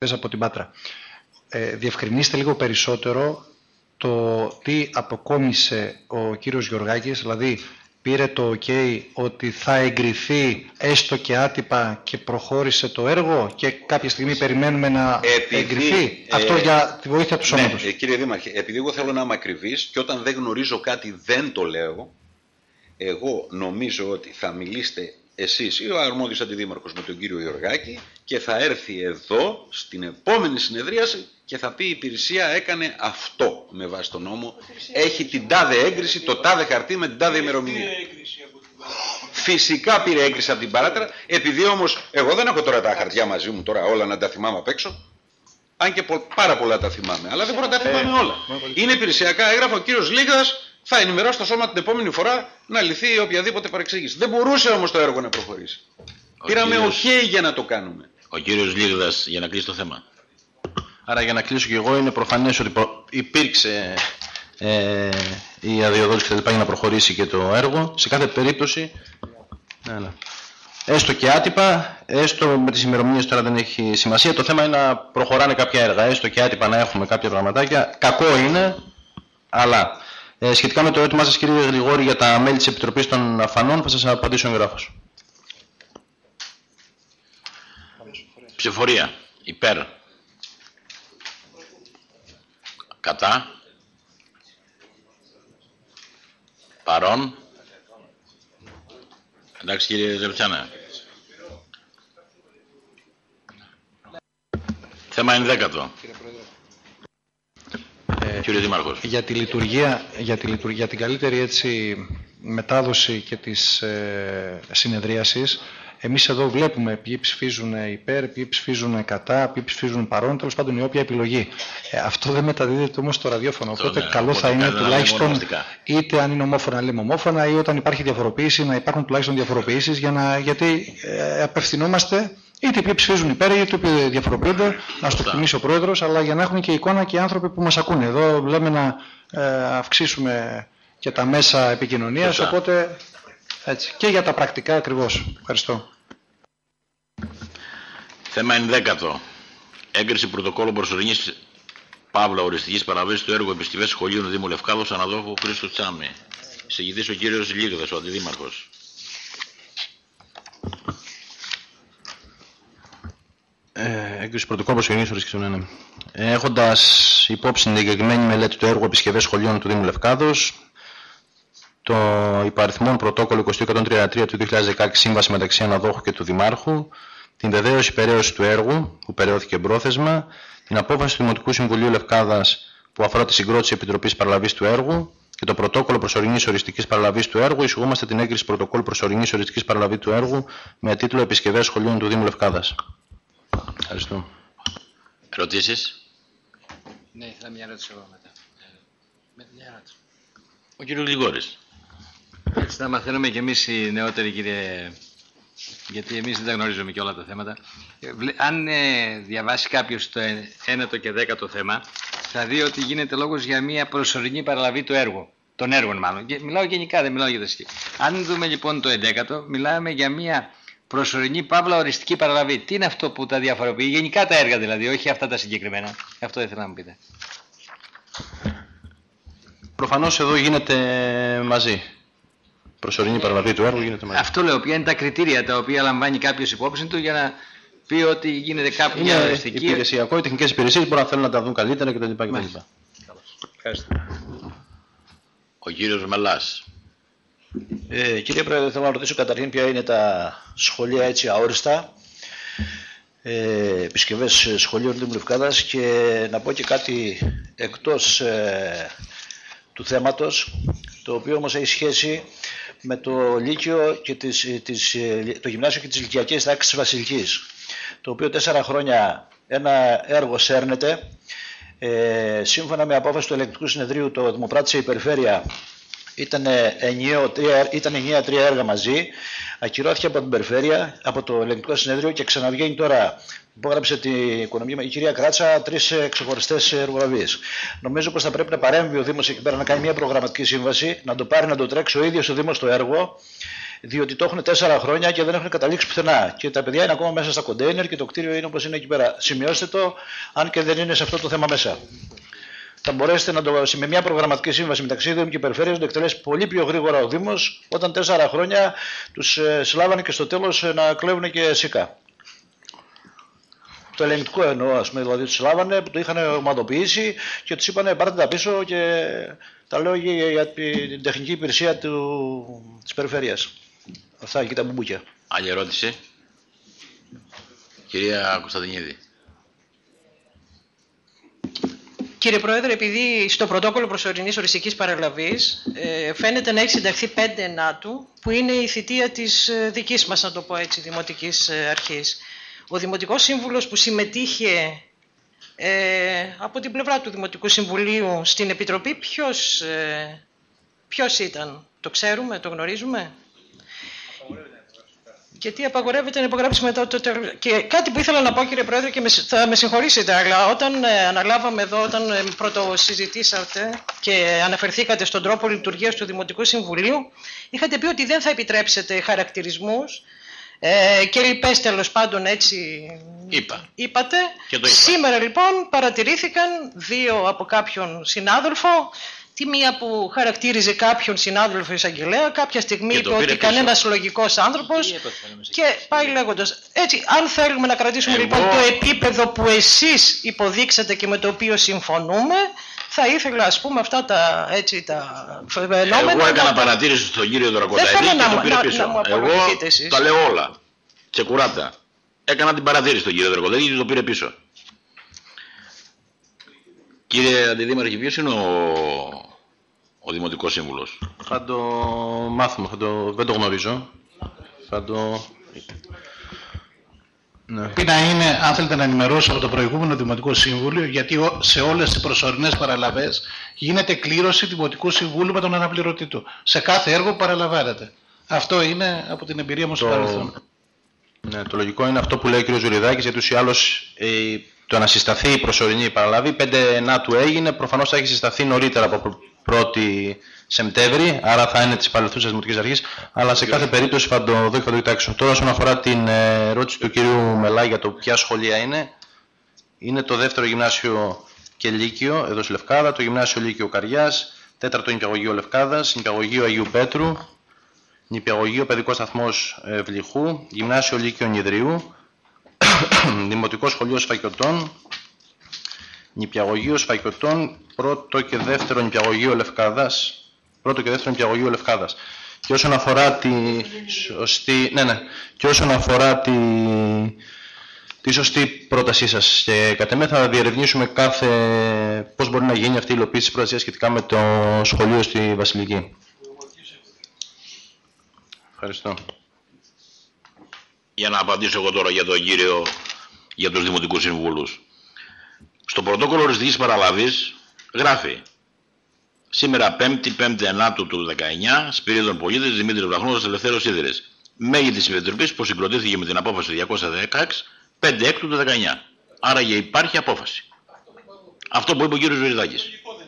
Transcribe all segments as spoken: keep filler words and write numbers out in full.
από την Πάτρα. Ε, διευκρινίστε λίγο περισσότερο το τι αποκόμισε ο κύριος Γεωργάκης, δηλαδή πήρε το ok ότι θα εγκριθεί έστω και άτυπα και προχώρησε το έργο και κάποια στιγμή περιμένουμε να επειδή, εγκριθεί. Ε, Αυτό για τη βοήθεια του σώματος. Ναι, κύριε Δήμαρχε, επειδή εγώ θέλω να είμαι ακριβής και όταν δεν γνωρίζω κάτι δεν το λέω, εγώ νομίζω ότι θα μιλήσετε εσείς ή ο αρμόδιος αντιδήμαρχος με τον κύριο Γεωργάκη και θα έρθει εδώ στην επόμενη συνεδρίαση και θα πει η υπηρεσία έκανε αυτό με βάση τον νόμο, έχει την τάδε έγκριση, το τάδε χαρτί με την τάδε ημερομηνία. Φυσικά πήρε έγκριση από την Πάτρα, επειδή όμως εγώ δεν έχω τώρα τα χαρτιά μαζί μου τώρα όλα να τα θυμάμαι απ' έξω, αν και πάρα πολλά τα θυμάμαι, αλλά δεν μπορώ να τα θυμάμαι όλα. Είναι υπηρεσιακά έγγραφα, ο κύριος Λίγδας θα ενημερώσει το σώμα την επόμενη φορά να λυθεί οποιαδήποτε παρεξήγηση. Δεν μπορούσε όμως το έργο να προχωρήσει. Ο Πήραμε οκ κύριος... okay για να το κάνουμε. Ο κύριος Λίγδας για να κλείσει το θέμα. Άρα για να κλείσω και εγώ, είναι προφανές ότι υπήρξε ε, η αδειοδότηση και τα λοιπά για να προχωρήσει και το έργο. Σε κάθε περίπτωση, ναι, ναι. έστω και άτυπα, έστω με τις ημερομηνίες τώρα δεν έχει σημασία. Το θέμα είναι να προχωράνε κάποια έργα, έστω και άτυπα να έχουμε κάποια πραγματάκια. Κακό είναι, αλλά ε, σχετικά με το ερώτημά σας κύριε Γρηγόρη για τα μέλη της Επιτροπής των Αφανών θα σας απαντήσω εγγράφως. Ψηφορία. Υπέρ. Κατά. Παρόν. Εντάξει κύριε Ζερουτσάνα. Θέμα ενδέκατο. Ε, κύριε Δήμαρχος. Για τη λειτουργία, για, τη λειτουργία, για την καλύτερη έτσι μετάδοση και της ε, συνεδρίασης, εμείς εδώ βλέπουμε ποιοι ψηφίζουν υπέρ, ποιοι ψηφίζουν κατά, ποιοι ψηφίζουν παρόν, τέλος πάντων η όποια επιλογή. Ε, αυτό δεν μεταδίδεται όμως στο ραδιόφωνο. Οπότε ναι, καλό θα είναι τουλάχιστον είτε αν είναι ομόφωνα να λέμε ομόφωνα ή όταν υπάρχει διαφοροποίηση να υπάρχουν τουλάχιστον διαφοροποιήσεις για να, γιατί ε, απευθυνόμαστε είτε ποιοι ψηφίζουν υπέρ είτε ποιοι διαφοροποιούνται, να στο εκτιμήσει ο Πρόεδρος, αλλά για να έχουν και εικόνα και οι άνθρωποι που μας ακούνε. Εδώ λέμε να ε, αυξήσουμε και τα μέσα επικοινωνίας, οπότε έτσι. Και για τα πρακτικά ακριβώς. Ευχαριστώ. Θέμα ενδέκατο. Έγκριση πρωτοκόλλου προσωρινής παύλα οριστικής παραβίασης του έργου επισκευές σχολείων Δήμου Λευκάδος αναδόχου Χρήστο Τσάμι. Εισηγητής ο κύριος Λίγδας, ο αντιδήμαρχος. Ε, έγκριση πρωτοκόλλου προσωρινής οριστικής ναι, ναι. Ε, έχοντας υπόψη την εγκεκριμένη μελέτη του έργου επισκευές σχολείων του Δήμου Λευκάδος, το υπαριθμόν πρωτόκολλο είκοσι εκατόν τριάντα τρία του δύο χιλιάδες δεκαέξι σύμβαση μεταξύ αναδόχου και του Δημάρχου, την βεβαίωση περαίωση του έργου που περαιώθηκε πρόθεσμα, την απόφαση του Δημοτικού Συμβουλίου Λευκάδας που αφορά τη συγκρότηση Επιτροπής Παραλαβής του έργου και το πρωτόκολλο προσωρινής οριστικής παραλαβής του έργου, εισηγούμαστε την έγκριση πρωτοκόλλου προσωρινής οριστικής παραλαβής του έργου με τίτλο Επισκευές σχολείων του Δήμου Λευκάδας. Ευχαριστώ. Ερωτήσεις? Ναι, ήθελα μια ερώτηση εγώ μετά. Με μια ερώτηση. Ο κύριος Γρηγόρης. Έτσι να μαθαίνουμε κι εμείς οι νεότεροι, κύριε, γιατί εμείς δεν τα γνωρίζουμε και όλα τα θέματα. Αν ε, διαβάσει κάποιος το ένατο και δέκατο θέμα, θα δει ότι γίνεται λόγος για μια προσωρινή παραλαβή του έργου. Των έργων μάλλον. Και μιλάω γενικά, δεν μιλάω για τα σχέδια. Αν δούμε λοιπόν το ενδέκατο, μιλάμε για μια προσωρινή παύλα οριστική παραλαβή. Τι είναι αυτό που τα διαφοροποιεί, γενικά τα έργα δηλαδή, όχι αυτά τα συγκεκριμένα. Αυτό ήθελα να μου πείτε. Προφανώς εδώ γίνεται μαζί. Προσωρινή παραλαβή του έργου γίνεται μαζί. Αυτό λέω. Ποια είναι τα κριτήρια τα οποία λαμβάνει κάποιος υπόψη του για να πει ότι γίνεται κάποια είναι οριστική. Υπηρεσιακό, οι τεχνικές υπηρεσίες μπορεί να θέλουν να τα δουν καλύτερα κτλ. Ευχαριστώ. Ο κύριος Μελάς. Ε, κύριε Πρόεδρε, θέλω να ρωτήσω καταρχήν ποια είναι τα σχολεία έτσι αόριστα, ε, επισκευές σχολείων του Λευκάδας, και να πω και κάτι εκτός ε, του θέματος, το οποίο όμως έχει σχέση με το Λύκειο και τις, τις, το Γυμνάσιο και τις ηλικιακές τάξεις της Βασιλικής, το οποίο τέσσερα χρόνια ένα έργο σέρνεται. Ε, σύμφωνα με απόφαση του Ελεγκτικού Συνεδρίου, το δημοπράτησε η Περιφέρεια. Ήταν ενιαίο, ήταν ενιαία τρία έργα μαζί, ακυρώθηκε από την Περιφέρεια, από το Ελεγκτικό Συνέδριο και ξαναβγαίνει τώρα. Υπόγραψε την οικονομία, η κυρία Κράτσα, τρεις ξεχωριστές εργολαβίες. Νομίζω πως θα πρέπει να παρέμβει ο Δήμος εκεί πέρα, να κάνει μια προγραμματική σύμβαση, να το πάρει, να το τρέξει ο ίδιος ο Δήμος το έργο, διότι το έχουν τέσσερα χρόνια και δεν έχουν καταλήξει πουθενά. Και τα παιδιά είναι ακόμα μέσα στα κοντέινερ και το κτίριο είναι όπως είναι εκεί πέρα. Σημειώστε το, αν και δεν είναι σε αυτό το θέμα μέσα. Θα μπορέσετε να το, με μια προγραμματική σύμβαση μεταξύ Δήμου και Περιφέρειας να το εκτελέσει πολύ πιο γρήγορα ο Δήμος, όταν τέσσερα χρόνια τους ε, συλλάβανε και στο τέλος ε, να κλέβουν και ΣΥΚΑ. Το ελεγκτικό εννοώ, ας πούμε, δηλαδή τους συλλάβανε, το είχαν ομαδοποιήσει και τους είπανε πάρτε τα πίσω και τα λέω για, για την τεχνική υπηρεσία του, της Περιφέρειας. Αυτά εκεί τα μπουμπούκια. Άλλη ερώτηση. Κυρία Κωνσταντινίδη. Κύριε Πρόεδρε, επειδή στο πρωτόκολλο προσωρινής οριστικής παραλαβής ε, φαίνεται να έχει συνταχθεί πέντε ενάτου, που είναι η θητεία της ε, δικής μας, να το πω έτσι, δημοτικής ε, αρχής. Ο Δημοτικός Σύμβουλος που συμμετείχε ε, από την πλευρά του Δημοτικού Συμβουλίου στην Επιτροπή, ποιος, ε, ποιος ήταν, το ξέρουμε, το γνωρίζουμε? Γιατί απαγορεύεται να υπογράψει μετά το τέλος. Και κάτι που ήθελα να πω, κύριε Πρόεδρε, και με, θα με συγχωρήσετε, αλλά όταν ε, αναλάβαμε εδώ, όταν ε, πρωτοσυζητήσατε και αναφερθήκατε στον τρόπο λειτουργίας του Δημοτικού Συμβουλίου, είχατε πει ότι δεν θα επιτρέψετε χαρακτηρισμούς ε, και λοιπές, τέλος πάντων, έτσι Είπα. είπατε. Και το είπα. Σήμερα λοιπόν παρατηρήθηκαν δύο από κάποιον συνάδελφο. Τη μία που χαρακτήριζε κάποιον συνάδελφο εισαγγελέα, κάποια στιγμή είπε ότι κανένας λογικός άνθρωπος και πάει λέγοντας. Έτσι, αν θέλουμε να κρατήσουμε Εγώ... λοιπόν το επίπεδο που εσείς υποδείξατε και με το οποίο συμφωνούμε, θα ήθελα, ας πούμε, αυτά τα, έτσι, τα φαινόμενα... Εγώ έκανα να... παρατήρηση στον κύριο Δρακονταίδη και το πήρε πίσω. Εγώ εσείς. Τα λέω όλα, ξεκουράτα. Έκανα την παρατήρηση στον κύριο Δρακονταίδη και το πήρε πίσω. Κύριε Αντιδήμαρχε, ποιος είναι ο, ο Δημοτικός Σύμβουλος? Θα το μάθουμε, θα το... δεν το γνωρίζω. Θα το... Ναι. Πει να είναι, αν θέλετε να ενημερώσω από το προηγούμενο Δημοτικό Συμβούλιο, γιατί σε όλες τις προσωρινές παραλαβές γίνεται κλήρωση Δημοτικού Συμβούλου με τον αναπληρωτή του. Σε κάθε έργο που παραλαμβάνεται. Αυτό είναι από την εμπειρία μου στο το... παρελθόν. Ναι, το λογικό είναι αυτό που λέει ο κ. Ζουριδάκης, γιατί ούτως ή άλλως ε, το να συσταθεί η προσωρινή παραλαβή, πέντε να του έγινε, προφανώς θα έχει συσταθεί νωρίτερα από πρώτη Σεπτέμβρη, άρα θα είναι της παρελθούσας Δημοτικής Αρχής, αλλά σε κάθε περίπτωση θα το δω και θα το κοιτάξω. Τώρα, όσον αφορά την ερώτηση του κ. Μελά για το ποια σχολεία είναι, είναι το δεύτερο γυμνάσιο και λύκειο εδώ στη Λευκάδα, το γυμνάσιο Λύκειο Καριάς, τέταρτο νηπιαγωγείο Λευκάδας, νηπιαγωγείο Αγίου Πέτρου, νηπιαγωγείο Παιδικός Σταθμός Βλυχού, γυμνάσιο Λύκειο Νιδριού, Δημοτικό Σχολείο Σφακιωτών, νηπιαγωγείο Σφακιωτών, πρώτο και δεύτερο νηπιαγωγείο Λευκάδας, πρώτο και δεύτερο νηπιαγωγείο Λευκάδας. Και όσον αφορά τη σωστή, ναι, ναι, και όσον αφορά τη, τη σωστή πρότασή σας, και κατ' εμέ θα διερευνήσουμε κάθε, πώς μπορεί να γίνει αυτή η υλοποίηση της πρότασης σχετικά με το σχολείο στη Βασιλική. Ευχαριστώ. Για να απαντήσω εγώ τώρα για τον κύριο, για τους Δημοτικούς Συμβούλους. Στο πρωτόκολλο οριστικής παραλαβής γράφει σήμερα πέμπτη, πέμπτη ενάτου του δεκαεννιά, Σπυρίδων Πολίτης, Δημήτρης Βραχνός, Ελευθέρος Σίδηρης. Μέγη της Επιτροπής που συγκροτήθηκε με την απόφαση διακόσια δεκαέξι, πέντε έκτου του δεκαεννιά. Άρα και υπάρχει απόφαση. Αυτό που είπε ο κύριος Ζουριδάκης.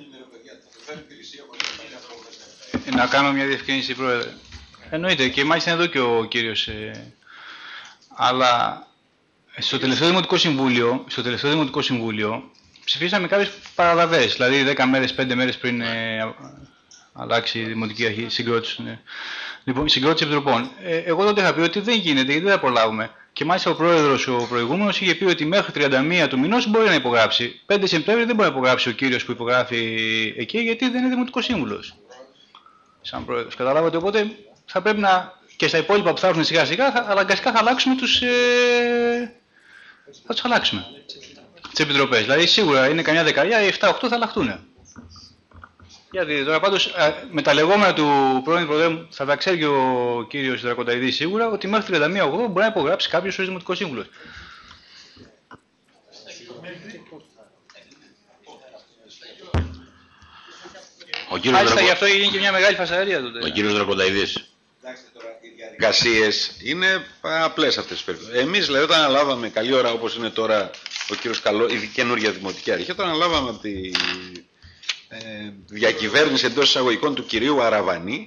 Να κάνω μια διευκρίνηση, Πρόεδρε. Εννοείται, και μάλιστα είναι εδώ και ο κύριος. Ε, αλλά στο τελευταίο Δημοτικό Συμβούλιο, στο τελευταίο Δημοτικό Συμβούλιο ψηφίσαμε κάποιες παραλαβές, δηλαδή δέκα μέρες, πέντε μέρες πριν ε, αλλάξει η Δημοτική Αρχή, συγκρότηση, ναι. Λοιπόν, συγκρότηση επιτροπών. Ε, εγώ τότε είχα πει ότι δεν γίνεται, γιατί δεν θα προλάβουμε. Και μάλιστα ο πρόεδρος, ο προηγούμενος, είχε πει ότι μέχρι τριάντα μία του μηνός μπορεί να υπογράψει. πέντε Σεπτέμβρη δεν μπορεί να υπογράψει ο κύριος που υπογράφει εκεί, γιατί δεν είναι Δημοτικός Σύμβουλος. Σαν πρόεδρος. Καταλάβατε, οπότε θα πρέπει να. Και στα υπόλοιπα που θα έρθουν σιγά σιγά, θα, αναγκαστικά θα αλλάξουμε τους. Ε, θα τους αλλάξουμε. Τις επιτροπές. Δηλαδή σίγουρα είναι καμιά δεκαετία, οι επτά οκτώ θα αλλάχτούν. Γιατί τώρα πάντως με τα λεγόμενα του πρώην Προεδρεύου θα τα ξέρει και ο κύριος Δρακονταηδής σίγουρα ότι μέχρι τριάντα μία οκτώ μπορεί να υπογράψει κάποιος ως Δημοτικός Σύμβουλος. Μάλιστα Δρακο... γι' αυτό έγινε και μια μεγάλη φασαρία τότε. Ο κύριος Δρακονταηδής. Διαδικασίες είναι απλές αυτές τις περιπτώσεις. Εμείς δηλαδή όταν αναλάβαμε καλή ώρα όπως είναι τώρα ο κύριος Καλό, η καινούργια Δημοτική Αρχή, όταν αναλάβαμε από τη ε, διακυβέρνηση εντός εισαγωγικών του κυρίου Αραβανή,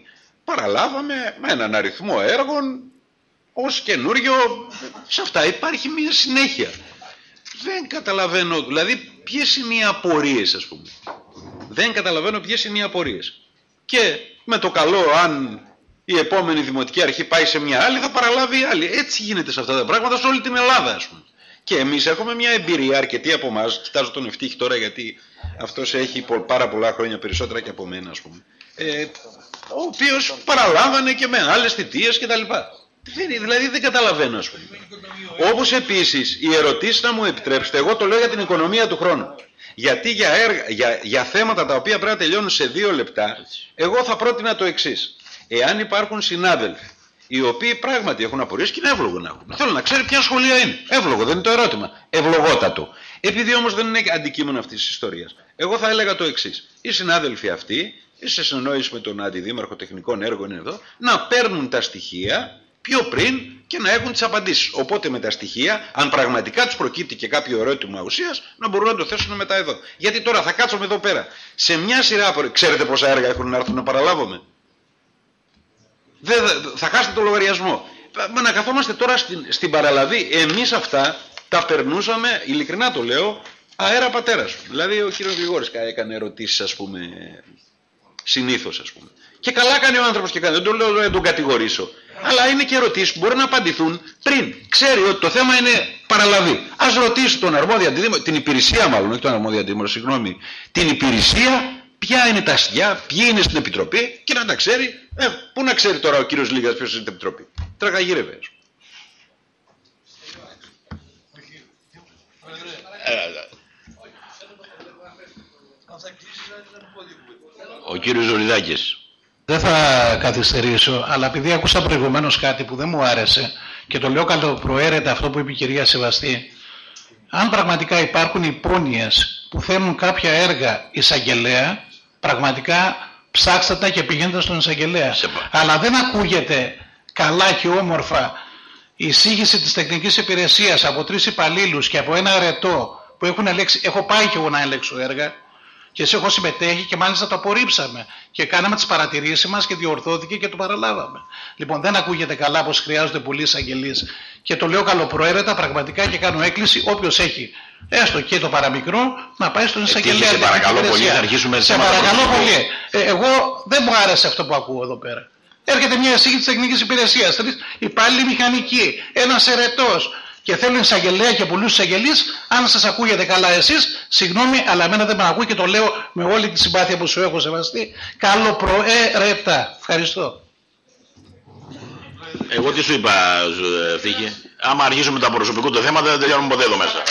παραλάβαμε με έναν αριθμό έργων ως καινούριο. Σε αυτά υπάρχει μια συνέχεια. Δεν καταλαβαίνω, δηλαδή ποιες είναι οι απορίες, ας πούμε. Δεν καταλαβαίνω ποιες είναι οι απορίες. Και με το καλό, αν η επόμενη δημοτική αρχή πάει σε μια άλλη, θα παραλάβει η άλλη. Έτσι γίνεται σε αυτά τα πράγματα σε όλη την Ελλάδα, ας πούμε. Και εμείς έχουμε μια εμπειρία, αρκετοί από εμάς, κοιτάζω τον Ευτύχη τώρα γιατί αυτός έχει πάρα πολλά χρόνια περισσότερα και από μένα, ας πούμε, ε, ο οποίος παραλάβανε και με άλλες θητείες κτλ. Δηλαδή δεν καταλαβαίνω, ας πούμε. Όπως επίσης οι ερωτήσεις, να μου επιτρέψετε, εγώ το λέω για την οικονομία του χρόνου. Γιατί για, έργα, για, για θέματα τα οποία πρέπει να τελειώνουν σε δύο λεπτά, εγώ θα πρότεινα το εξής. Εάν υπάρχουν συνάδελφοι οι οποίοι πράγματι έχουν απορίες, και είναι εύλογο να έχουν. Θέλω να ξέρει ποια σχολεία είναι. Εύλογο, δεν είναι το ερώτημα. Ευλογότατο. Επειδή όμως δεν είναι αντικείμενο αυτής της ιστορίας, εγώ θα έλεγα το εξής. Οι συνάδελφοι αυτοί, σε συνεννόηση με τον Αντιδήμαρχο Τεχνικών Έργων εδώ, να παίρνουν τα στοιχεία πιο πριν και να έχουν τις απαντήσεις. Οπότε με τα στοιχεία, αν πραγματικά τους προκύπτει και κάποιο ερώτημα ουσίας, να μπορούν να το θέσουν μετά εδώ. Γιατί τώρα θα κάτσουμε εδώ πέρα. Σε μια σειρά από. Ξέρετε πόσα έργα έχουν να έρθουν να παραλάβουμε. Δεν, θα χάσετε το λογαριασμό. Μα να καθόμαστε τώρα στην, στην παραλαβή. Εμείς αυτά τα περνούσαμε, ειλικρινά το λέω, αέρα πατέρας. Δηλαδή ο κύριος Γρηγόρης έκανε ερωτήσεις, ας πούμε, συνήθως, ας πούμε. Και καλά κάνει ο άνθρωπος και κάνει. Δεν το λέω να τον κατηγορήσω. Αλλά είναι και ερωτήσεις που μπορεί να απαντηθούν πριν. Ξέρει ότι το θέμα είναι παραλαβή. Ας ρωτήσει τον αρμόδιο αντιδήμαρχο, την υπηρεσία μάλλον, όχι τον αρμόδιο αντιδήμαρχο, συγγνώμη, την υπηρεσία, ποια είναι τα αστιά, ποιοι είναι στην επιτροπή και να τα ξέρει. Ε, πού να ξέρει τώρα ο κύριος Λίγας ποιος είναι στην επιτροπή. Τραγαγύρευε. Ο κύριος Ζολιδάκης. Δεν θα καθυστερήσω, αλλά επειδή άκουσα προηγουμένως κάτι που δεν μου άρεσε και το λέω καλοπροαίρετα αυτό που είπε η κυρία Σεβαστή, αν πραγματικά υπάρχουν υπόνοιες που θέλουν κάποια έργα εισαγγελέα, πραγματικά ψάξτε τα και πηγαίνετε στον εισαγγελέα. Αλλά δεν ακούγεται καλά και όμορφα η εισήγηση της τεχνικής υπηρεσίας από τρεις υπαλλήλους και από ένα αρετό που έχουν ελέξει. Έχω πάει και εγώ να ελέξω έργα και εσύ έχω συμμετέχει και μάλιστα το απορρίψαμε και κάναμε τις παρατηρήσεις μας και διορθώθηκε και το παραλάβαμε. Λοιπόν, δεν ακούγεται καλά πως χρειάζονται πολλοί εισαγγελείς και το λέω καλοπροαίρετα πραγματικά και κάνω έκκληση όποιος έχει έστω και το παραμικρό να πάει στον εισαγγελέα. Σε παρακαλώ πολύ, θα αρχίσουμε σε παρακαλώ πολύ. Ε, εγώ δεν μου άρεσε αυτό που ακούω εδώ πέρα. Έρχεται μια εισήγηση της τεχνικής υπηρεσίας, τρεις υπάλληλοι μηχανικοί, ένας ερετός και θέλουν εισαγγελέα και πολλούς εισαγγελείς. Αν σας ακούγεται καλά εσείς, συγγνώμη, αλλά εμένα δεν με ακούει και το λέω με όλη τη συμπάθεια που σου έχω σεβαστεί. Καλοπροαίρετα. Ευχαριστώ. Εγώ τι σου είπα, Ευτύχη. Άμα αρχίσουμε τα προσωπικού το θέμα, δεν τελειώνουμε ποτέ εδώ μέσα.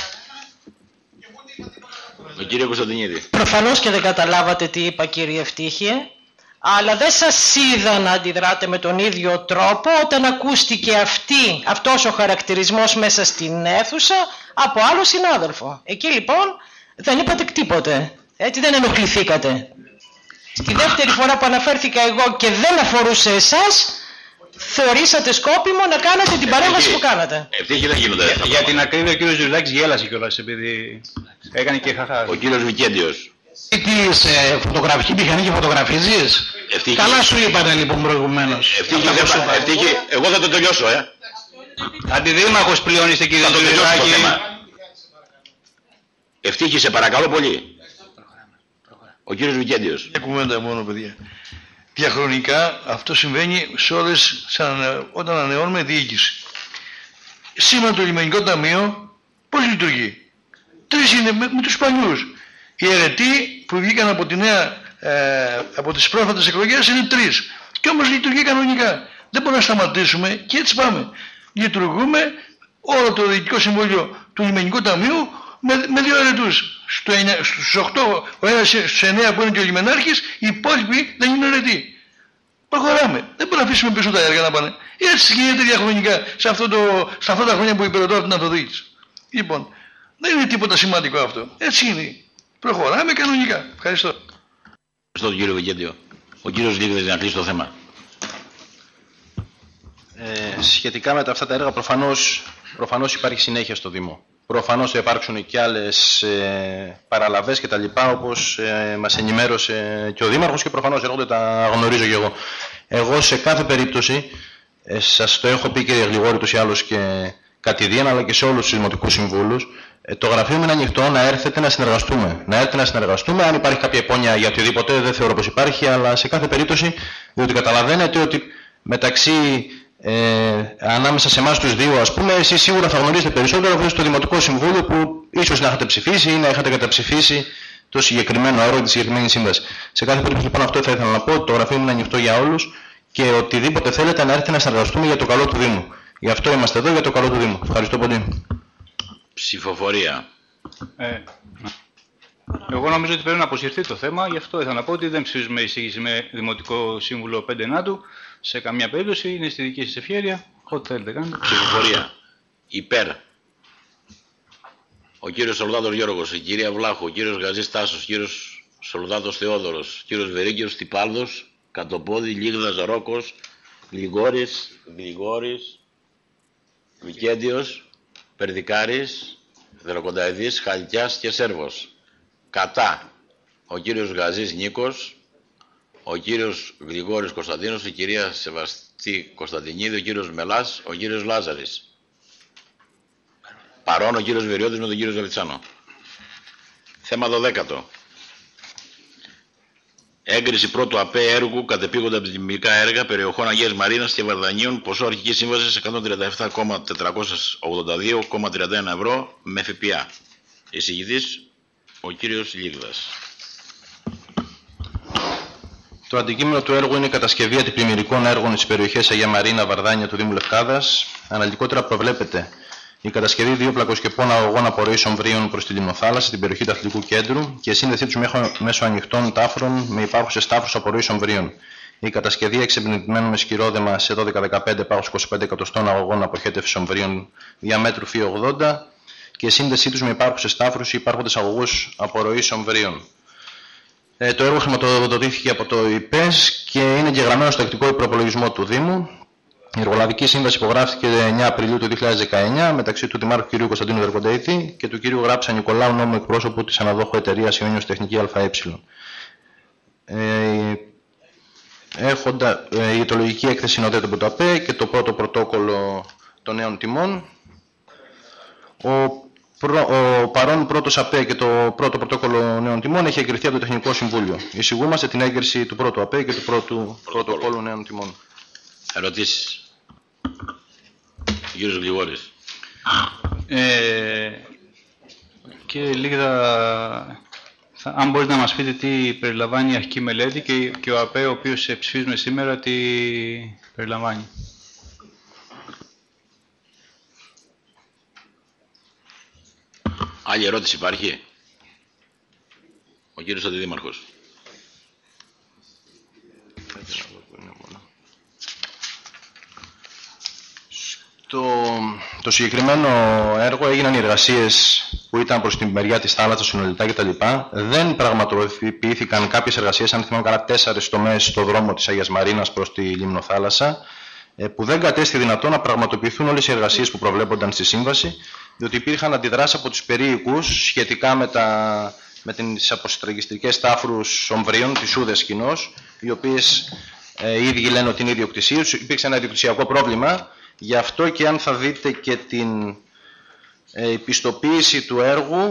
Ο κύριο Κωνσταντινίδη. Προφανώς και δεν καταλάβατε τι είπα, κύριε Ευτύχη, αλλά δεν σας είδα να αντιδράτε με τον ίδιο τρόπο όταν ακούστηκε αυτή, αυτός ο χαρακτηρισμός μέσα στην αίθουσα από άλλο συνάδελφο. Εκεί λοιπόν δεν είπατε τίποτε, έτσι δεν ενοχληθήκατε. Στη δεύτερη φορά που αναφέρθηκα εγώ και δεν αφορούσε εσάς, θεωρήσατε σκόπιμο να κάνετε την παρέμβαση που κάνατε. Ευτύχη δεν γίνονται. Για, για την ακρίβεια ο κύριος Ζουλάκης γέλασε κιόλας επειδή έκανε και χαχά. Ο κύριος Βικέντιος. Της ε, φωτογραφική μηχανή και φωτογραφίζεις. Ευτύχη. Καλά σου είπανε λοιπόν προηγουμένως. Ευτύχη, Ευτύχη, εγώ θα το τελειώσω, ε. Αντιδήμαρχος πλέον είστε κύριε Ζουλάκη. Ευτύχη, σε παρακαλώ πολύ. Ο κύριος Βικέντιος. Μια κουβέντα μόνο, παιδιά. Διαχρονικά αυτό συμβαίνει σε όλες, σαν, όταν ανανεώνουμε διοίκηση. Σήμερα το λιμενικό ταμείο πώς λειτουργεί? Τρεις είναι με, με τους παλιούς. Οι αιρετοί που βγήκαν από, τη νέα, ε, από τις πρόσφατες εκλογές είναι τρεις. Και όμως λειτουργεί κανονικά. Δεν μπορούμε να σταματήσουμε και έτσι πάμε. Λειτουργούμε όλο το διοικητικό συμβούλιο του λιμενικού ταμείου με, με δύο αιρετούς. Στο εννιά, στους οκτώ, ο ένας στους εννέα που είναι και ο λιμενάρχης, οι υπόλοιποι δεν είναι αιρετοί. Προχωράμε. Δεν μπορούμε να αφήσουμε πίσω τα έργα να πάνε. Έτσι γίνεται διαχρονικά σε, αυτό το, σε αυτά τα χρόνια που υπηρετώ την αυτοδιοίκηση. Λοιπόν, δεν είναι τίποτα σημαντικό αυτό. Έτσι είναι. Προχωράμε κανονικά. Ευχαριστώ. Ευχαριστώ τον κύριο Βικέντιο. Ο κύριος Λίγδης να κλείσει το θέμα. Ε, σχετικά με αυτά τα έργα προφανώς, προφανώς υπάρχει συνέχεια στο Δήμο. Προφανώς θα υπάρξουν και άλλες ε, παραλαβές και τα λοιπά, όπως ε, μας ενημέρωσε και ο Δήμαρχος και προφανώς έρχονται, τα γνωρίζω και εγώ. Εγώ σε κάθε περίπτωση, ε, σας το έχω πει κύριε Γλιγόρη ούτως ή άλλως και κατηδίαν, αλλά και σε όλους τους δημοτικούς συμβούλους, ε, το γραφείο μου είναι ανοιχτό να έρθετε να συνεργαστούμε. Να έρθετε να συνεργαστούμε, αν υπάρχει κάποια υπόνοια για οτιδήποτε, δεν θεωρώ πως υπάρχει, αλλά σε κάθε περίπτωση, διότι καταλαβαίνετε ότι μεταξύ, ε, ανάμεσα σε εμάς τους δύο, ας πούμε, εσείς σίγουρα θα γνωρίζετε περισσότερο από το Δημοτικό Συμβούλιο που ίσως να είχατε ψηφίσει ή να είχατε καταψηφίσει το συγκεκριμένο έργο, τη συγκεκριμένη σύμβαση. Σε κάθε περίπτωση, λοιπόν, αυτό θα ήθελα να πω, το γραφείο μου είναι ανοιχτό για όλους και οτιδήποτε θέλετε να έρθετε να συνεργαστούμε για το καλό του Δήμου. Γι' αυτό είμαστε εδώ, για το καλό του Δήμου. Ευχαριστώ πολύ. Ψηφοφορία. Ε, εγώ νομίζω ότι πρέπει να αποσυρθεί το θέμα, γι' αυτό ήθελα να πω ότι δεν ψηφίζουμε εισήγηση με Δημοτικό Σύμβουλο πέντε Νάτου. Σε καμία περίπτωση, είναι στη δική σας ευχέρεια. Ό,τι θέλετε κάνετε. Ψηφοφορία. Υπέρ. Ο κύριος Σολδάτος Γιώργος, η κυρία Βλάχου, ο κύριος Γαζής Τάσος, ο κύριος Σολδάτος Θεόδωρος, ο κύριος Βερίκιος Τυπάλδος, Κατοπόδη, Λίγδας Ρόκος, Γλιγόρης, Γλιγόρης, Μικέντιος, Περδικάρης, Δρακονταεδής, Χαλκιάς και Σέρβος. Κατά ο κύριος Γαζής Νίκος, ο κύριος Γλιγόρης Κωνσταντίνος, η κυρία Σεβαστή Κωνσταντινίδη, ο κύριος Μελάς, ο κύριος Λάζαρης. Παρόν ο κύριος Βεριώτης με τον κύριο Ζαβιτσάνο. Θέμα δωδέκατο. Έγκριση πρώτου ΑΠΕ έργου κατεπήγοντα επιδημικά έργα περιοχών Αγίας Μαρίνας και Βαρδανίων, ποσό αρχικής σύμβασης εκατόν τριάντα επτά χιλιάδες τετρακόσια ογδόντα δύο κόμμα τριάντα ένα ευρώ με ΦΠΑ. Εισηγητής ο κύριος Λίγδας. Το αντικείμενο του έργου είναι η κατασκευή αντιπλημμυρικών έργων στις περιοχές Αγία Μαρίνα, Βαρδάνια του Δήμου Λευκάδας. Αναλυτικότερα προβλέπεται η κατασκευή δύο πλακοσκεπών αγωγών απορροής ομβρίων προς τη Λιμνοθάλασσα στην περιοχή του Αθλητικού Κέντρου και σύνδεσή τους μέσω ανοιχτών τάφρων με υπάρχουσες τάφρους απορροής ομβρίων. Η κατασκευή εξεμπνευμένων με σκυρόδεμα σε δώδεκα δεκαπέντε πάγους είκοσι πέντε εκατοστών αγωγών αποχέτευσης ομβρίων διαμέτρου φύση ογδόντα και σύνδεσή τους με υπάρχουσες τάφρους ή υπάρχοντες αγωγούς απορροής ομβρίων. Ε, το έργο χρηματοδοτήθηκε από το ΙΠΕΣ και είναι εγγεγραμμένο στο τακτικό υπροπολογισμό του Δήμου. Η εργολαβική σύμβαση υπογράφηκε εννέα Απριλίου του δύο χιλιάδες δεκαεννέα μεταξύ του Δημάρχου κ. Κωνσταντίνου Δερκοντέητη και του κ. Γράψα Νικολάου, νόμου εκπρόσωπου της αναδόχου εταιρείας Ιόνιος Τεχνική ΑΕ. Ε, έχοντα, ε, η ιτολογική έκθεση συνοδεύεται από το ΑΠΕ και το πρώτο πρωτόκολλο των νέων τιμών. Ο, προ, ο παρόν πρώτος ΑΠΕ και το πρώτο πρωτόκολλο νέων τιμών έχει εγκριθεί από το Τεχνικό Συμβούλιο. Εισηγούμαστε την έγκριση του πρώτου ΑΠΕ και του πρώτου πρωτοκόλλου νέων τιμών. Ερωτήσεις. Κύριος Γλιγόρης. Ε, κύριε Λίγδα, θα, αν μπορείτε να μας πείτε τι περιλαμβάνει η αρχική μελέτη και, και ο ΑΠΕ ο οποίος ψηφίζουμε σήμερα τι περιλαμβάνει. Άλλη ερώτηση υπάρχει. Ο κύριος Αντιδήμαρχος. Το, το συγκεκριμένο έργο έγιναν οι εργασίες που ήταν προς την μεριά της θάλασσας συνολικά κτλ. Δεν πραγματοποιήθηκαν κάποιες εργασίες, αν θυμάμαι καλά, τέσσερις τομές στο δρόμο της Αγίας Μαρίνας προς τη Λιμνοθάλασσα, που δεν κατέστη δυνατό να πραγματοποιηθούν όλες οι εργασίες που προβλέπονταν στη σύμβαση, διότι υπήρχαν αντιδράσεις από τους περίοικους σχετικά με, τα, με τις αποστραγγιστρικές τάφρους ομβρίων, τις ούδες κοινώς, οι οποίες ε, οι ίδιοι λένε ότι είναι ιδιοκτησία τους. Υπήρξε ένα ιδιοκτησιακό πρόβλημα. Γι' αυτό και αν θα δείτε και την ε, πιστοποίηση του έργου,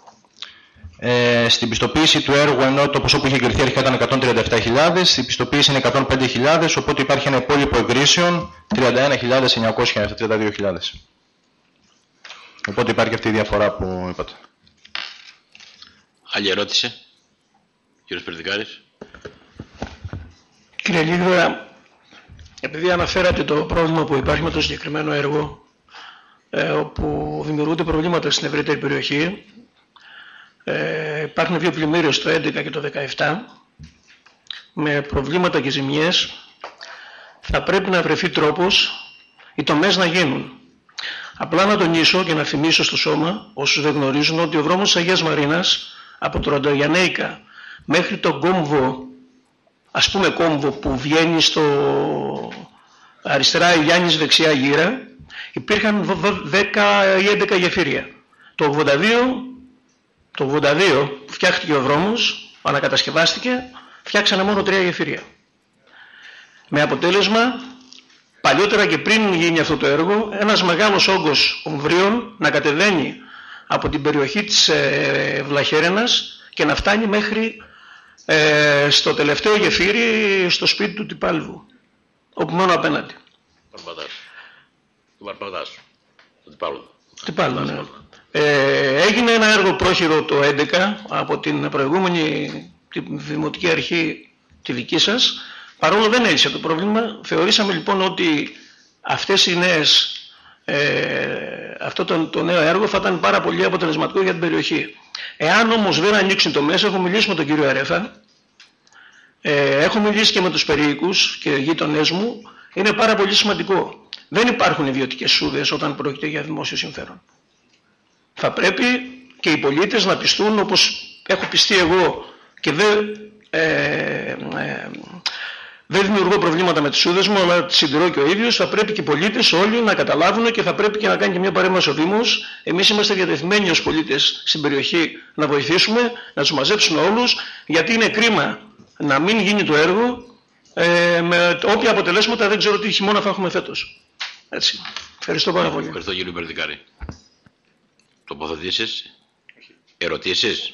ε, στην πιστοποίηση του έργου, ενώ το ποσό που είχε εγκριθεί αρχικά ήταν εκατόν τριάντα επτά χιλιάδες, η πιστοποίηση είναι εκατόν πέντε χιλιάδες, οπότε υπάρχει ένα υπόλοιπο εγκρίσεων τριάντα ένα χιλιάδες εννιακόσια τριάντα δύο χιλιάδες. Οπότε υπάρχει αυτή η διαφορά που είπατε. Άλλη ερώτηση. Κύριος Περδικάρης. Κύριε Λίγδα, επειδή αναφέρατε το πρόβλημα που υπάρχει με το συγκεκριμένο έργο, ε, όπου δημιουργούνται προβλήματα στην ευρύτερη περιοχή, ε, υπάρχουν δύο πλημμύρες το έντεκα και το δεκαεπτά, με προβλήματα και ζημιές, θα πρέπει να βρεθεί τρόπος οι τομές να γίνουν. Απλά να τονίσω και να θυμίσω στο σώμα, όσους δεν γνωρίζουν, ότι ο δρόμος της Αγίας Μαρίνας, από το Ραντογιαννέικα μέχρι τον κόμβο, ας πούμε κόμβο που βγαίνει στο αριστερά η Γιάννης, δεξιά Γύρα, υπήρχαν δέκα ή έντεκα γεφύρια. Το ογδόντα δύο, το ογδόντα δύο φτιάχτηκε ο δρόμος, ανακατασκευάστηκε, φτιάξανε μόνο τρία γεφύρια. Με αποτέλεσμα, παλιότερα και πριν γίνει αυτό το έργο, ένας μεγάλος όγκος ομβρίων να κατεβαίνει από την περιοχή της ε, Βλαχέρενας και να φτάνει μέχρι ε, στο τελευταίο γεφύρι στο σπίτι του Τυπάλβου, όπου μόνο απέναντι. Του Παρπαδάς. Του Τυπάλβου. Τυπάλβου, ναι. Ε, έγινε ένα έργο πρόχειρο το έντεκα από την προηγούμενη τη Δημοτική Αρχή, τη δική σας. Παρόλο δεν έλυσε το πρόβλημα, θεωρήσαμε λοιπόν ότι αυτές οι νέες, ε, αυτό το, το νέο έργο θα ήταν πάρα πολύ αποτελεσματικό για την περιοχή. Εάν όμως δεν ανοίξουν το μέσα, έχω μιλήσει με τον κύριο Αρέφα, ε, έχω μιλήσει και με τους περιοίκους και γείτονές μου, είναι πάρα πολύ σημαντικό. Δεν υπάρχουν ιδιωτικές σούδες όταν πρόκειται για δημόσιο συμφέρον. Θα πρέπει και οι πολίτες να πιστούν, όπως έχω πιστεί εγώ και δεν, ε, ε, δεν δημιουργώ προβλήματα με τις σούδες μου, αλλά τις συντηρώ και ο ίδιος, θα πρέπει και οι πολίτες όλοι να καταλάβουν και θα πρέπει και να κάνει και μια παρέμβαση ο Δήμος. Εμείς είμαστε διατεθειμένοι ως πολίτες στην περιοχή να βοηθήσουμε, να τους μαζέψουμε όλους, γιατί είναι κρίμα να μην γίνει το έργο ε, με όποια αποτελέσματα δεν ξέρω τι χειμώνα θα έχουμε φέτος. Έτσι. Ευχαριστώ πάρα πολύ. Ευχαριστώ κύριε Περδικάρη. Τοποθετήσεις, ερωτήσεις.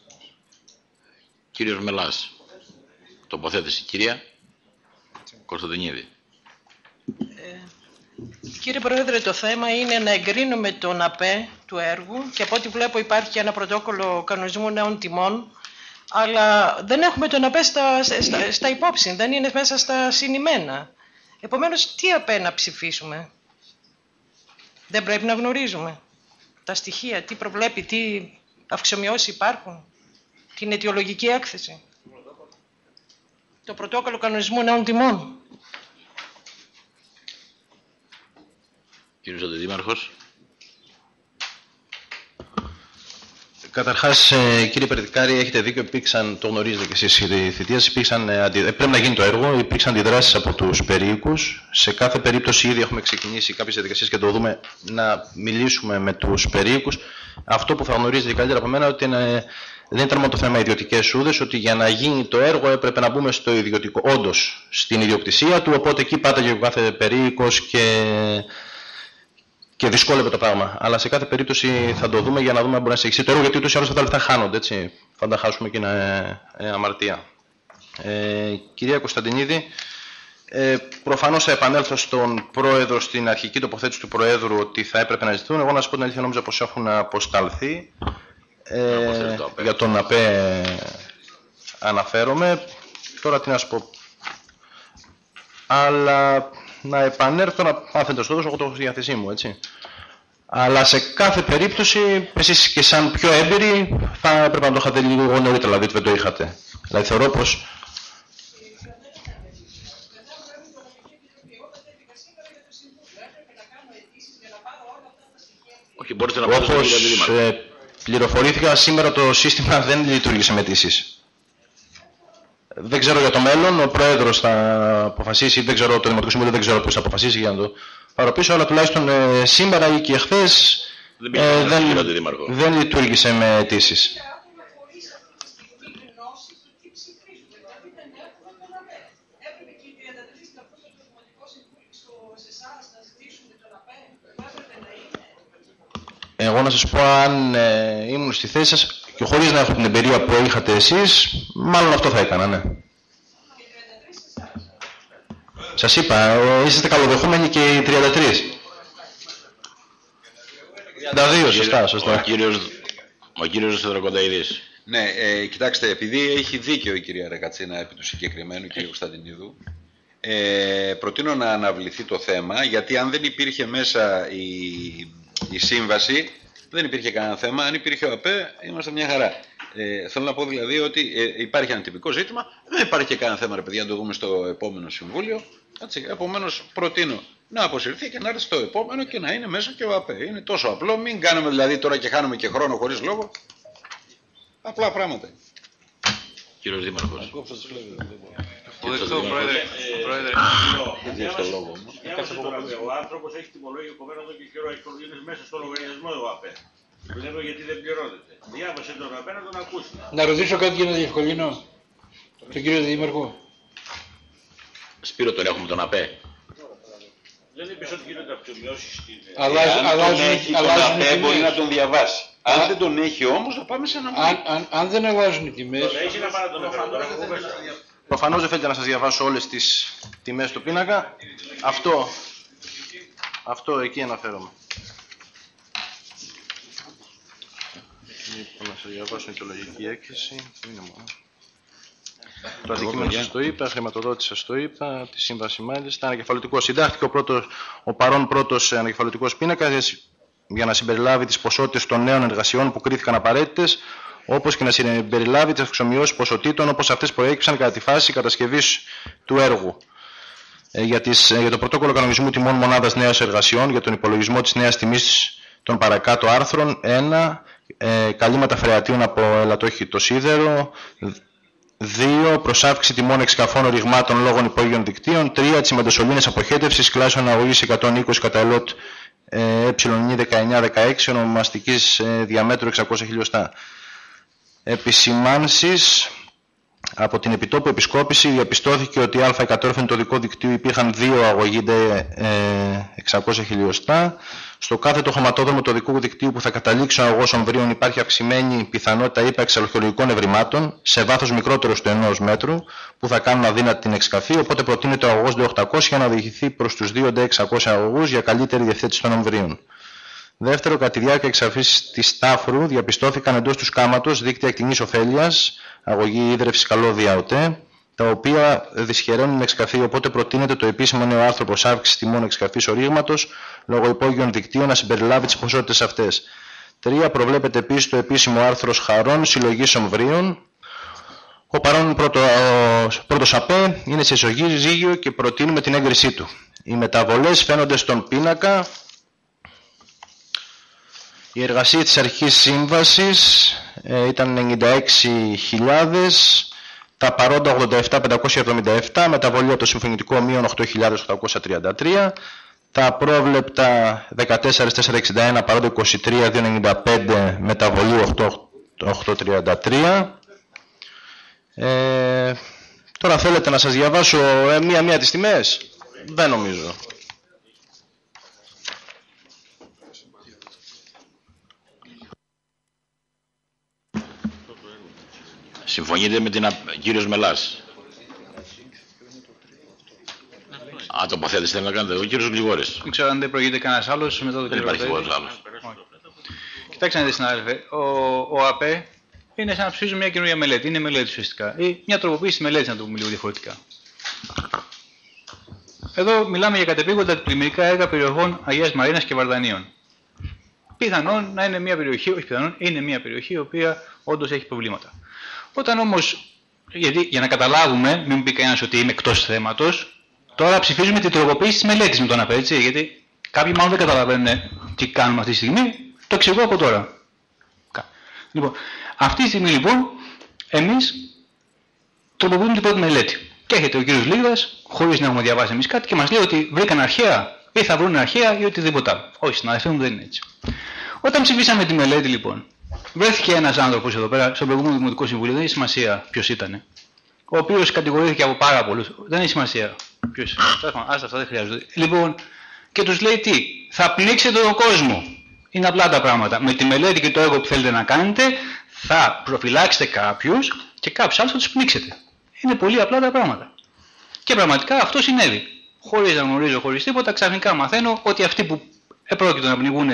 Κύριος Μελάς. Τοποθέτηση κυρία Κωνσταντινίδη. Ε, κύριε Πρόεδρε, το θέμα είναι να εγκρίνουμε τον ΑΠΕ του έργου και από ό,τι βλέπω υπάρχει και ένα πρωτόκολλο κανονισμού νέων τιμών, αλλά δεν έχουμε τον ΑΠΕ στα, στα, στα υπόψη, δεν είναι μέσα στα συνημένα. Επομένως, τι ΑΠΕ να ψηφίσουμε? Δεν πρέπει να γνωρίζουμε τα στοιχεία, τι προβλέπει, τι αυξομοιώσεις υπάρχουν, την αιτιολογική έκθεση, το πρωτόκολλο κανονισμού νέων τιμών. Κύριος Αντιδήμαρχος. Καταρχάς, κύριε Περδικάρη, έχετε δίκιο, υπήρξαν, το γνωρίζετε και εσείς οι θητείες, υπήρξαν, πρέπει να γίνει το έργο, υπήρξαν αντιδράσεις από τους περιοίκους. Σε κάθε περίπτωση ήδη έχουμε ξεκινήσει κάποιες διαδικασίες και το δούμε να μιλήσουμε με τους περιοίκους. Αυτό που θα γνωρίζετε καλύτερα από μένα, ότι είναι, δεν ήταν μόνο το θέμα ιδιωτικές σούδες, ότι για να γίνει το έργο έπρεπε να μπούμε στο ιδιωτικό, όντως στην ιδιοκτησία του, οπότε εκεί πάταγε ο κάθε περιοίκος και... Και δυσκόλευε το πράγμα. Αλλά σε κάθε περίπτωση θα το δούμε για να δούμε αν μπορεί να συνεχίσει το έργο, γιατί ούτως ή άλλως αυτά τα λεφτά χάνονται. Έτσι. Θα τα χάσουμε και είναι ε, αμαρτία. Ε, κυρία Κωνσταντινίδη, ε, προφανώς θα επανέλθω στον Πρόεδρο, στην αρχική τοποθέτηση του Προέδρου, ότι θα έπρεπε να ζητούν. Εγώ να σας πω την αλήθεια, νόμιζα πως έχουν αποσταλθεί. Ε, για τον ΑΠΕ αναφέρομαι. Τώρα τι να σου πω. Αλλά... να επανέλθω να πάθετε στο δώσω, εγώ το έχω στη διάθεσή μου, έτσι. Αλλά σε κάθε περίπτωση, εσείς και σαν πιο έμπειροι, θα έπρεπε να το είχατε λίγο νωρίτερα, δηλαδή δεν το είχατε. Δηλαδή θεωρώ πως... Όχι, μπορείτε να πάτε όπως ε, πληροφορήθηκα, σήμερα το σύστημα δεν λειτουργήσε με αιτήσεις. Δεν ξέρω για το μέλλον, ο Πρόεδρος θα αποφασίσει, δεν ξέρω, το Δημοτικό Συμβούλιο δεν ξέρω πώς θα αποφασίσει για να το παροπίσω, αλλά τουλάχιστον ε, σήμερα ή και εχθές ε, δεν, δεν λειτουργήσε με αιτήσεις. Εγώ να σας πω, αν ε, ήμουν στη θέση σας και χωρίς να έχω την εμπειρία που είχατε εσείς, μάλλον αυτό θα έκανα, ναι. Σας είπα, ε, είσαστε καλοδεχούμενοι και οι τριάντα τρία. τριάντα δύο, σωστά, σωστά. Ο κύριος, ο κύριος Θεοδροκονταίδης. Ναι, ε, κοιτάξτε, επειδή έχει δίκιο η κυρία Ρεκατσίνα επί του συγκεκριμένου, κύριε Κωνσταντινίδου, ε, προτείνω να αναβληθεί το θέμα, γιατί αν δεν υπήρχε μέσα η, η σύμβαση, δεν υπήρχε κανένα θέμα. Αν υπήρχε ο ΑΠΕ, είμαστε μια χαρά. Ε, θέλω να πω δηλαδή ότι ε, υπάρχει ένα τυπικό ζήτημα, δεν υπάρχει και κανένα θέμα, ρε παιδιά, να το δούμε στο επόμενο συμβούλιο. Επομένως, προτείνω να αποσυρθεί και να έρθει στο επόμενο και να είναι μέσα και ο ΑΠΕ. Είναι τόσο απλό, μην κάνουμε δηλαδή τώρα και χάνουμε και χρόνο χωρίς λόγο. Απλά πράγματα. Κύριος Δήμαρχος. Ευχαριστώ, Πρόεδρε. Ο άνθρωπος έχει τιμολόγιο κομμένο εδώ και καιρό, έχει προβλήματα μέσα στο λογαριασμό του ΑΠΕ. Βλέπω γιατί δεν πληρώνεται. Διάβασε τον ΑΠΕ να τον ακούσει. Να ρωτήσω κάτι για να διευκολύνω τον κύριο Δήμαρχο. Σπύρο, τον έχουμε τον ΑΠΕ. Δεν είπες ότι γίνονται αυξομοιώσεις στην... Αλλάζουν, αν τον έχει τον ΑΠΕ μπορεί να τον διαβάσει. Αν δεν τον έχει όμως θα πάμε σε ένα αν, αν, αν δεν αλλάζουν οι τιμές... Έχει να πάρει τον ΑΠΕ. Προφανώς δεν θέλετε να σας διαβάσω όλες τις τιμές του πίνακα. Αυτό, αυτό εκεί αναφέρομαι. Λοιπόν, να σας διαβάσω και λογική έκθεση. Είναι μόνο. Το αντικείμενο σας το είπα, χρηματοδότηση σας το είπα, τη σύμβαση μάλιστα, ανακεφαλωτικό συντάχθηκε ο, πρώτος, ο παρόν πρώτος ανακεφαλωτικός πίνακας για να συμπεριλάβει τις ποσότητες των νέων εργασιών που κρίθηκαν απαραίτητες, όπως και να συμπεριλάβει τις αυξομοιώσεις ποσοτήτων όπως αυτές προέκυψαν κατά τη φάση κατασκευής του έργου. Ε, για, τις, για το πρωτόκολλο κανονισμού τιμών μονάδας νέας εργασιών, για τον υπολογισμό της νέας τιμής των παρακάτω άρθρων, ένα. Ε, καλύματα φρεατίων από ελαττόχητο σίδερο, δύο. Προσάυξη τιμών εξκαφών ρηγμάτων λόγων υπόγειων δικτύων, τρία. Τσιμεντοσωλήνες αποχέτευσης κλάσεων αγωγής εκατόν είκοσι κατά ελότ ε δεκαεννιά δεκαέξι ονομαστικής ε, διαμέτρου εξακόσια χιλιοστά. Επισημάνσεις. Από την επιτόπου επισκόπηση διαπιστώθηκε ότι α εκατόρθεν το δικό δικτύου υπήρχαν δύο αγωγοί εξακόσια χιλιοστά. Στο κάθετο χωματόδρομο του δικού δικτύου που θα καταλήξει ο αγωγός ομβρίων υπάρχει αυξημένη πιθανότητα ύπαρξης αρχαιολογικών ευρημάτων σε βάθος μικρότερο του ενός μέτρου που θα κάνουν αδύνατη την εξκαφή, οπότε προτείνεται ο αγωγός ντι οκτακόσια να οδηγηθεί προς τους δύο ντι εξακόσια αγωγούς για καλύτερη διευθέτηση των ομβρίων. Δεύτερο, κατά τη διάρκεια εξαφής της Τάφρου διαπιστώθηκαν εντός του σκάματος δίκτυα κοινής ωφέλειας, αγωγή ίδρυυση καλώδια ΟΤΕ, τα οποία δυσχεραίνουν εξκαφή, οπότε προτείνεται το επίσημο νέο άρθρο προς αύξηση τιμών εξκαφής ορίγματος λόγω υπόγειων δικτύων να συμπεριλάβει τις ποσότητες αυτές. Τρία. Προβλέπεται επίσης το επίσημο άρθρο χαρών συλλογής ομβρίων. Ο παρόν πρώτο, πρώτος ΑΠΕ είναι σε ισοζύγιο και προτείνουμε την έγκρισή του. Οι μεταβολές φαίνονται στον πίνακα. Η εργασία της αρχικής σύμβασης ε, ήταν ενενήντα έξι χιλιάδες, τα παρόντα ογδόντα επτά χιλιάδες πεντακόσια εβδομήντα επτά, μεταβολή από το συμφωνητικό μείον οκτώ χιλιάδες οκτακόσια τριάντα τρία, τα πρόβλεπτα δεκατέσσερα χιλιάδες τετρακόσια εξήντα ένα, παρόντα είκοσι τρία χιλιάδες διακόσια ενενήντα πέντε, μεταβολή οκτώ χιλιάδες οκτακόσια τριάντα τρία. Ε, τώρα θέλετε να σας διαβάσω ε, μία-μία τις τιμές? Δεν νομίζω. Συμφωνείτε με την α... κύριος Μελάς? Α, τοποθέτηση θέλει να κάνετε. Ο κύριος Γλιγόρης. Δεν ξέρω αν δεν προηγείται κανένας άλλος μετά το δεν κύριο υπάρχει κανένας άλλος. Κοιτάξτε να δείτε, συνάδελφε. Ο, ο ΑΠΕ είναι σαν να ψηφίζουμε μια καινούργια μελέτη. Είναι μελέτη ουσιαστικά. Ή μια τροποποίηση μελέτη, να το πούμε λίγο διαφορετικά. Εδώ μιλάμε για κατεπήγοντα πλημμυρικά έργα περιοχών Αγίας Μαρίνας και Βαρδανίων. Πιθανόν να είναι μια περιοχή, όχι πιθανόν, είναι μια περιοχή η οποία όντως έχει προβλήματα. Όταν όμως, γιατί, για να καταλάβουμε, μην μου πει κανένας ότι είμαι εκτός θέματος, τώρα ψηφίζουμε την τροποποίηση της μελέτης με τον ΑΠΕ, έτσι, γιατί κάποιοι μάλλον δεν καταλαβαίνουν τι κάνουμε αυτή τη στιγμή, το εξηγώ από τώρα. Λοιπόν, αυτή τη στιγμή λοιπόν, εμείς τροποποιούμε την πρώτη μελέτη. Και έρχεται ο κύριος Λίγδας, χωρίς να έχουμε διαβάσει εμείς κάτι, και μας λέει ότι βρήκαν αρχαία ή θα βρουν αρχαία ή οτιδήποτε άλλο. Όχι, συνάδελφοι μου, δεν είναι έτσι. Όταν ψηφίσαμε τη μελέτη λοιπόν, βρέθηκε ένας άνθρωπος εδώ πέρα, στο προηγούμενο Δημοτικό Συμβούλιο, δεν έχει σημασία ποιος ήταν, ο οποίος κατηγορήθηκε από πάρα πολλούς, δεν έχει σημασία ποιος, άστα αυτά δεν χρειάζονται. Λοιπόν, και τους λέει τι, θα πνίξετε τον κόσμο. Είναι απλά τα πράγματα. Με τη μελέτη και το έργο που θέλετε να κάνετε, θα προφυλάξετε κάποιους και κάποιους άλλους θα τους πνίξετε. Είναι πολύ απλά τα πράγματα. Και πραγματικά αυτό συνέβη. Χωρίς να γνωρίζω, χωρίς τίποτα, ξαφνικά μαθαίνω ότι αυτοί που επρόκειτο να πνιγούν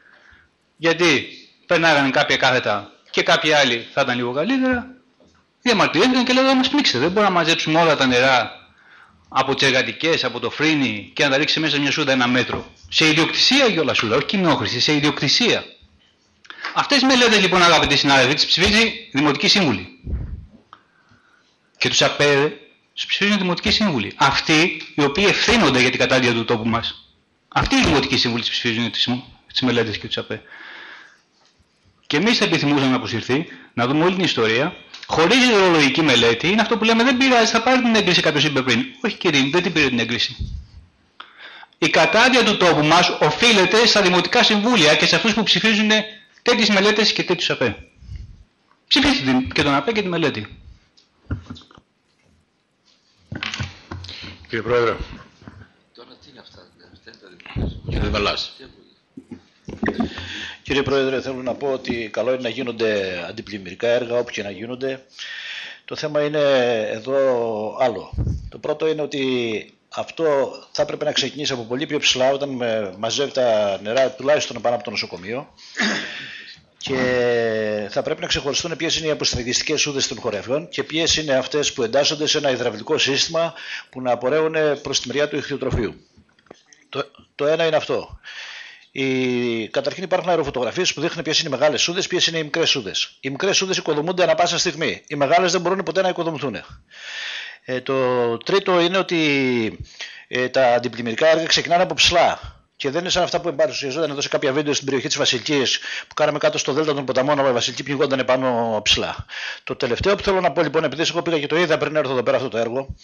γιατί περνάγανε κάποια κάθετα και κάποιοι άλλοι θα ήταν λίγο καλύτερα, διαμαρτυρήθηκαν και λέγανε να μας πνίξετε. Δεν μπορούμε να μαζέψουμε όλα τα νερά από τις εργατικές, από το φρύνι και να τα ρίξει μέσα σε μια σούδα ένα μέτρο. Σε ιδιοκτησία για όλα σούδα, όχι κοινόχρηση, σε ιδιοκτησία. Αυτές οι μελέτες λοιπόν, αγαπητοί συνάδελφοι, τις ψηφίζει Δημοτική Σύμβουλη. Και τους ΑΠΕ τους ψηφίζουν Δημοτικοί Σύμβουλοι. Αυτοί οι οποίοι ευθύνονται για την κατάδεια του τόπου μας. Αυτοί οι Δημοτικοί Σύμβουλοι τις ψηφίζουν τις μελέτες και τους ΑΠΕ. Και εμείς θα επιθυμούσαμε να αποσυρθεί, να δούμε όλη την ιστορία, χωρίς ιδεολογική μελέτη. Είναι αυτό που λέμε, δεν πειράζει, θα πάρει την έγκριση, κάποιος είπε πριν. Όχι κύριε, δεν την πήρε την έγκριση. Η κατάδεια του τόπου μας οφείλεται στα Δημοτικά Συμβούλια και σε αυτούς που ψηφίζουν τέτοιες μελέτες και τέτοιους ΑΠΕ. Ψηφίστε και τον ΑΠΕ και τη μελέτη. Κύριε Πρόεδρε. Τώρα τι είναι αυτά, δεν τα Κύριε Πρόεδρε, θέλω να πω ότι καλό είναι να γίνονται αντιπλημμυρικά έργα όπου και να γίνονται. Το θέμα είναι εδώ άλλο. Το πρώτο είναι ότι αυτό θα έπρεπε να ξεκινήσει από πολύ πιο ψηλά όταν μαζεύει τα νερά τουλάχιστον πάνω από το νοσοκομείο και θα πρέπει να ξεχωριστούν ποιες είναι οι αποστραγγιστικές σούδες των χορεύων και ποιες είναι αυτές που εντάσσονται σε ένα υδραυλικό σύστημα που να απορρέουν προς τη μεριά του ηχθειοτροφείου. Το, το ένα είναι αυτό. Η... Καταρχήν υπάρχουν αεροφωτογραφίες που δείχνουν ποιες είναι οι μεγάλες σούδες, ποιες είναι οι μικρές σούδες. Οι μικρές σούδες οικοδομούνται ανά πάσα στιγμή. Οι μεγάλες δεν μπορούν ποτέ να οικοδομηθούν. Ε, το τρίτο είναι ότι ε, τα αντιπλημμυρικά έργα ξεκινάνε από ψηλά. Και δεν είναι σαν αυτά που παρουσιαζόταν εδώ σε κάποια βίντεο στην περιοχή της Βασιλικής που κάναμε κάτω στο Δέλτα των Ποταμών, αλλά η Βασιλική πνιγόταν πάνω ψηλά. Το τελευταίο που θέλω να πω λοιπόν, επειδή εγώ πήγα και το είδα πριν έρθω εδώ πέρα αυτό το έργο,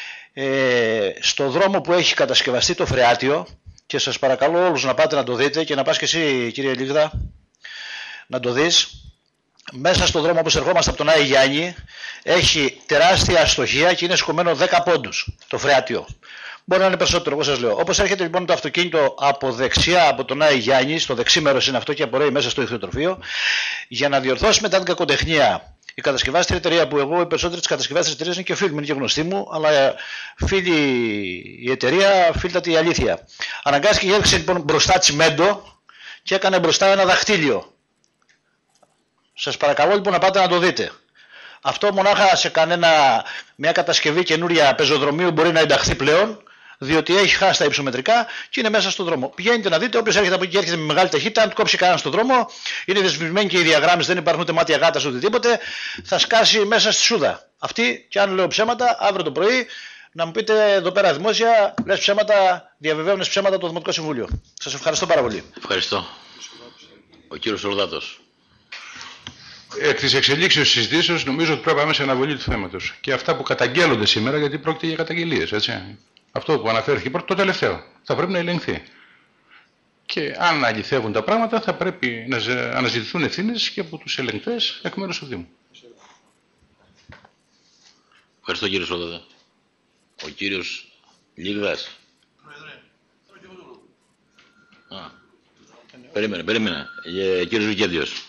ε, στο δρόμο που έχει κατασκευαστεί το φρεάτιο, και σας παρακαλώ όλους να πάτε να το δείτε και να πας και εσύ κύριε Λίγδα να το δεις. Μέσα στον δρόμο όπως ερχόμαστε από τον Άη Γιάννη έχει τεράστια αστοχία και είναι σηκωμένο δέκα πόντους το φρεάτιο. Μπορεί να είναι περισσότερο, εγώ σας λέω. Όπως έρχεται λοιπόν το αυτοκίνητο από δεξιά από τον Άη Γιάννη, στο δεξί μέρος είναι αυτό και απορρέει μέσα στο ηχθειοτροφείο, για να διορθώσει μετά την κακοτεχνία. Η κατασκευάστρια εταιρεία που εγώ, οι περισσότεροι της κατασκευάστριας εταιρείας είναι και φίλοι μου, είναι και γνωστοί μου, αλλά φίλοι η εταιρεία, φίλτατη η αλήθεια. Αναγκάστηκε και έδειξε λοιπόν μπροστά τσιμέντο και έκανε μπροστά ένα δαχτύλιο. Σας παρακαλώ λοιπόν να πάτε να το δείτε. Αυτό μονάχα σε κανένα, μια κατασκευή καινούρια πεζοδρομίου μπορεί να ενταχθεί πλέον, διότι έχει χάσει τα υψομετρικά και είναι μέσα στον δρόμο. Πηγαίνετε να δείτε, όποιος έρχεται από εκεί και έρχεται με μεγάλη ταχύτητα, αν του κόψει κανένα στον δρόμο, είναι δεσμευμένοι και οι διαγράμμες, δεν υπάρχουν ούτε μάτια γάτας ούτε τίποτε, θα σκάσει μέσα στη σούδα. Αυτή, και αν λέω ψέματα, αύριο το πρωί να μου πείτε εδώ πέρα δημόσια, λες ψέματα, διαβεβαίωνες ψέματα το Δημοτικό Συμβούλιο. Σας ευχαριστώ πάρα πολύ. Ευχαριστώ. Ο κύριος Σολδάτος. Εκ της εξελίξεως της συζητήσεως νομίζω ότι πρέπει να πάμε σε αναβολή του θέματος. Και αυτά που καταγγέλλονται σήμερα, γιατί πρόκειται για καταγγελίες, έτσι. Αυτό που αναφέρθηκε πρώτο, το τελευταίο, θα πρέπει να ελεγχθεί. Και αν αληθεύουν τα πράγματα, θα πρέπει να αναζητηθούν ευθύνες και από τους ελεγκτές εκ μέρους του Δήμου. Ευχαριστώ κύριε Σολδάτα. Ο κύριος Λίγδας. Α, περίμενε, περίμενε. Ε, κύριος Βικέντιος.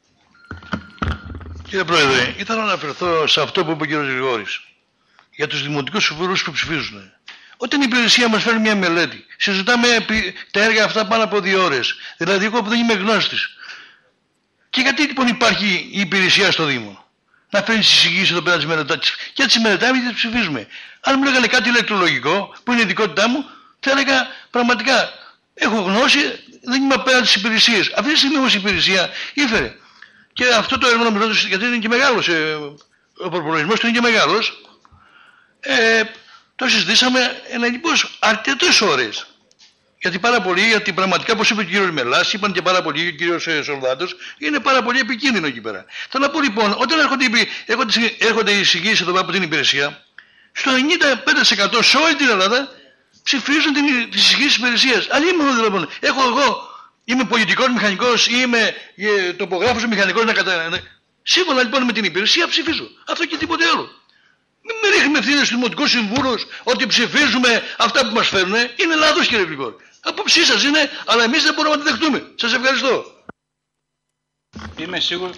Κύριε Πρόεδρε, ήθελα να αναφερθώ σε αυτό που είπε ο κύριος Γρηγόρης για τους δημοτικούς συμβούλους που ψηφίζουν. Όταν η υπηρεσία μας φέρνει μια μελέτη, συζητάμε τα έργα αυτά πάνω από δύο ώρες. Δηλαδή, εγώ που δεν είμαι γνώστης. Και γιατί λοιπόν υπάρχει η υπηρεσία στο Δήμο? Να φέρνει τις εισηγήσεις εδώ πέρα τις μελετάσεις. Και έτσι μελετάμε και τις ψηφίζουμε. Αν μου λέγανε κάτι ηλεκτρολογικό, που είναι η ειδικότητά μου, θα έλεγα πραγματικά έχω γνώση, δεν είμαι απέναντι στις υπηρεσίες. Αυτή τη στιγμή όμως η υπηρεσία ήφερε. Και αυτό το έργο νομίζω, γιατί είναι και μεγάλος, ε, ο προπολογισμός του είναι και μεγάλος, ε, το συζητήσαμε εναλλιπώς αρκετές ώρες. Γιατί πάρα πολύ, γιατί πραγματικά όπως είπε ο κύριος Μελάς, είπαν και πάρα πολύ ο κύριος ε, Σολδάτος, είναι πάρα πολύ επικίνδυνο εκεί πέρα. Θέλω να πω λοιπόν, όταν έρχονται, έρχονται, έρχονται οι εισηγήσεις εδώ από την υπηρεσία, στο ενενήντα πέντε τοις εκατό σε όλη την Ελλάδα ψηφίζουν τις εισηγήσεις της υπηρεσίας. Αλλά είμαι εγώ λοιπόν, έχω εγώ. Είμαι πολιτικός μηχανικός ή είμαι ε, τοπογράφος μηχανικός να κατα... Σύμφωνα λοιπόν με την υπηρεσία ψηφίζω. Αυτό και τίποτε άλλο. Μην με ρίχνουμε ευθύνες στους δημοτικούς συμβούλους ότι ψηφίζουμε αυτά που μας φέρνουν. Είναι λάθος κύριε Γρηγόρη. Απόψη σας είναι, αλλά εμείς δεν μπορούμε να τη δεχτούμε. Σας ευχαριστώ. Είμαι σίγουρος.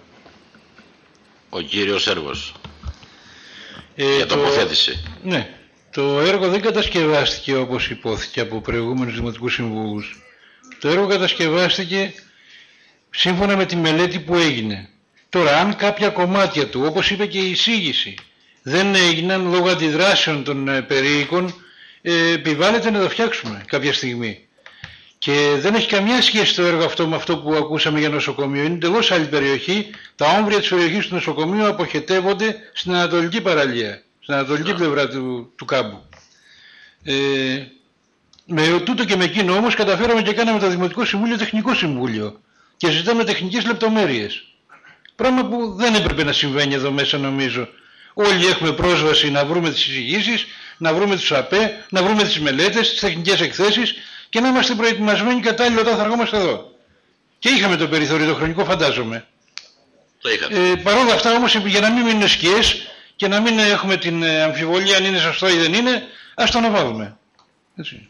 Ο κύριος Έργος. Ε, για το... τοποθέτηση. Ναι. Το έργο δεν κατασκευάστηκε όπως υπόθηκε από προηγούμενους δημοτικούς συμβούλους. Το έργο κατασκευάστηκε σύμφωνα με τη μελέτη που έγινε. Τώρα, αν κάποια κομμάτια του, όπως είπε και η εισήγηση, δεν έγιναν λόγω αντιδράσεων των ε, περίοικων, ε, επιβάλλεται να το φτιάξουμε κάποια στιγμή. Και δεν έχει καμιά σχέση το έργο αυτό με αυτό που ακούσαμε για νοσοκομείο. Είναι εντελώς άλλη περιοχή. Τα όμβρια της περιοχής του νοσοκομείου αποχετεύονται στην ανατολική παραλία, στην ανατολική πλευρά του, του κάμπου. Ε, Με τούτο και με εκείνο όμως καταφέραμε και κάναμε το Δημοτικό Συμβούλιο Τεχνικό Συμβούλιο και ζητάμε τεχνικές λεπτομέρειες. Πράγμα που δεν έπρεπε να συμβαίνει εδώ μέσα νομίζω. Όλοι έχουμε πρόσβαση να βρούμε τις εισηγήσεις, να βρούμε τους ΑΠΕ, να βρούμε τις μελέτες, τις τεχνικές εκθέσεις και να είμαστε προετοιμασμένοι κατάλληλα όταν θα ερχόμαστε εδώ. Και είχαμε το περιθώριο το χρονικό φαντάζομαι. Το είχαμε. Ε, Παρ' όλα αυτά όμως για να μην μείνουν σκιές και να μην έχουμε την αμφιβολία αν είναι σωστό ή δεν είναι, ας το αναβάλουμε. Έτσι.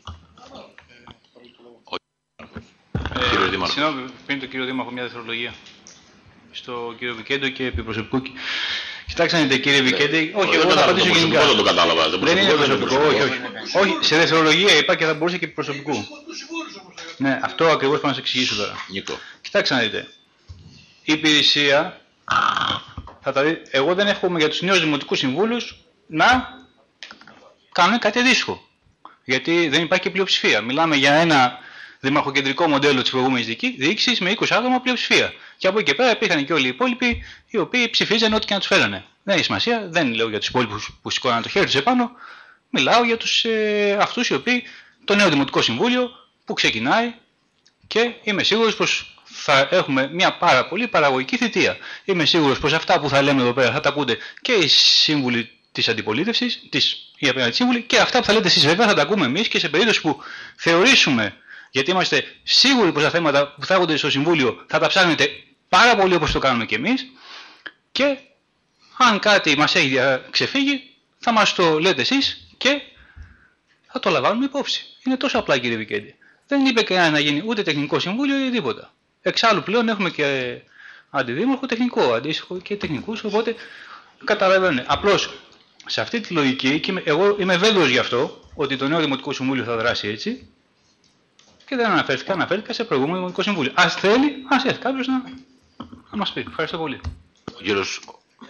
Ε, Συγγνώμη, πριν τον κύριο Δήμαρχο μια δευτερολογία στο κύριο Βικέντο και επί προσωπικού. Κοιτάξτε να δείτε κύριε Βικέντη, όχι, εγώ θα απαντήσω γενικά. Δεν το κατάλαβα. Δεν είναι προσωπικό, όχι, όχι. Όχι, σε δευτερολογία είπα και θα μπορούσε και επί προσωπικού. Ναι, αυτό ακριβώς πάω να σας εξηγήσω τώρα. Κοιτάξτε να δείτε. Η υπηρεσία, θα τα δείτε, εγώ δεν εύχομαι για τους νέους δημοτικούς συμβούλους να κάνουν κάτι αντίστοιχο. Γιατί δεν υπάρχει και πλειοψηφία. Μιλάμε για ένα δημαρχοκεντρικό μοντέλο της προηγούμενης διοίκησης με είκοσι άτομα πλειοψηφία. Και από εκεί και πέρα υπήρχαν και όλοι οι υπόλοιποι οι οποίοι ψηφίζαν ό,τι και να τους φέρανε. Δεν έχει σημασία, δεν λέω για τους υπόλοιπους που σηκώναν το χέρι τους επάνω, μιλάω για τους, ε, αυτούς οι οποίοι, το νέο Δημοτικό Συμβούλιο που ξεκινάει και είμαι σίγουρος πως θα έχουμε μια πάρα πολύ παραγωγική θητεία. Είμαι σίγουρος πως αυτά που θα λέμε εδώ πέρα θα τα ακούτε και οι σύμβουλοι της αντιπολίτευσης, της, οι απέναντι σύμβουλοι, και αυτά που θα λέτε εσείς βέβαια θα τα ακούμε εμείς, και σε περίπτωση που θεωρήσουμε, γιατί είμαστε σίγουροι πως τα θέματα που θα έρχονται στο Συμβούλιο θα τα ψάχνετε πάρα πολύ όπως το κάνουμε και εμείς, και αν κάτι μας έχει ξεφύγει θα μας το λέτε εσείς και θα το λαμβάνουμε υπόψη. Είναι τόσο απλά κύριε Βικέντη. Δεν είπε κανένα να γίνει ούτε τεχνικό συμβούλιο ούτε τίποτα. Εξάλλου πλέον έχουμε και αντιδήμαρχο τεχνικό, αντίστοιχο και τεχνικούς, οπότε καταλαβαίνετε. Απλώς σε αυτή τη λογική, και εγώ είμαι βέβαιος γι' αυτό, ότι το νέο Δημοτικό Συμβούλιο θα δράσει έτσι, και δεν αναφέρθηκα, αναφέρθηκα σε προηγούμενο Δημοτικό Συμβούλιο. Ας θέλει, ας έρθει κάποιος να, να μας πει. Ευχαριστώ πολύ. Ο κύριος...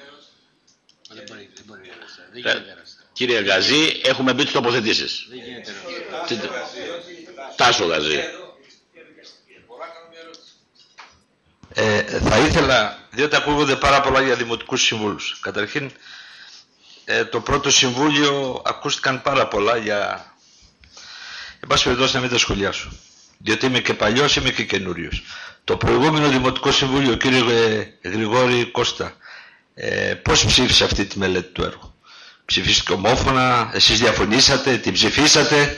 ε, κύριε Γαζή, έχουμε μπει τις τοποθετήσεις. Τάσο Γαζή. Ε, θα ήθελα, διότι ακούγονται πάρα πολλά για δημοτικούς συμβούλους. Καταρχήν, ε, το πρώτο συμβούλιο ακούστηκαν πάρα πολλά για... Εν πάση περιπτώσει να μην τα σχολιάσω. Διότι είμαι και παλιός, είμαι και καινούριος. Το προηγούμενο Δημοτικό Συμβούλιο, κύριε Γρηγόρη Κώστα, ε, πώς ψήφισε αυτή τη μελέτη του έργου? Ψηφίστηκε ομόφωνα, εσείς διαφωνήσατε, την ψηφίσατε,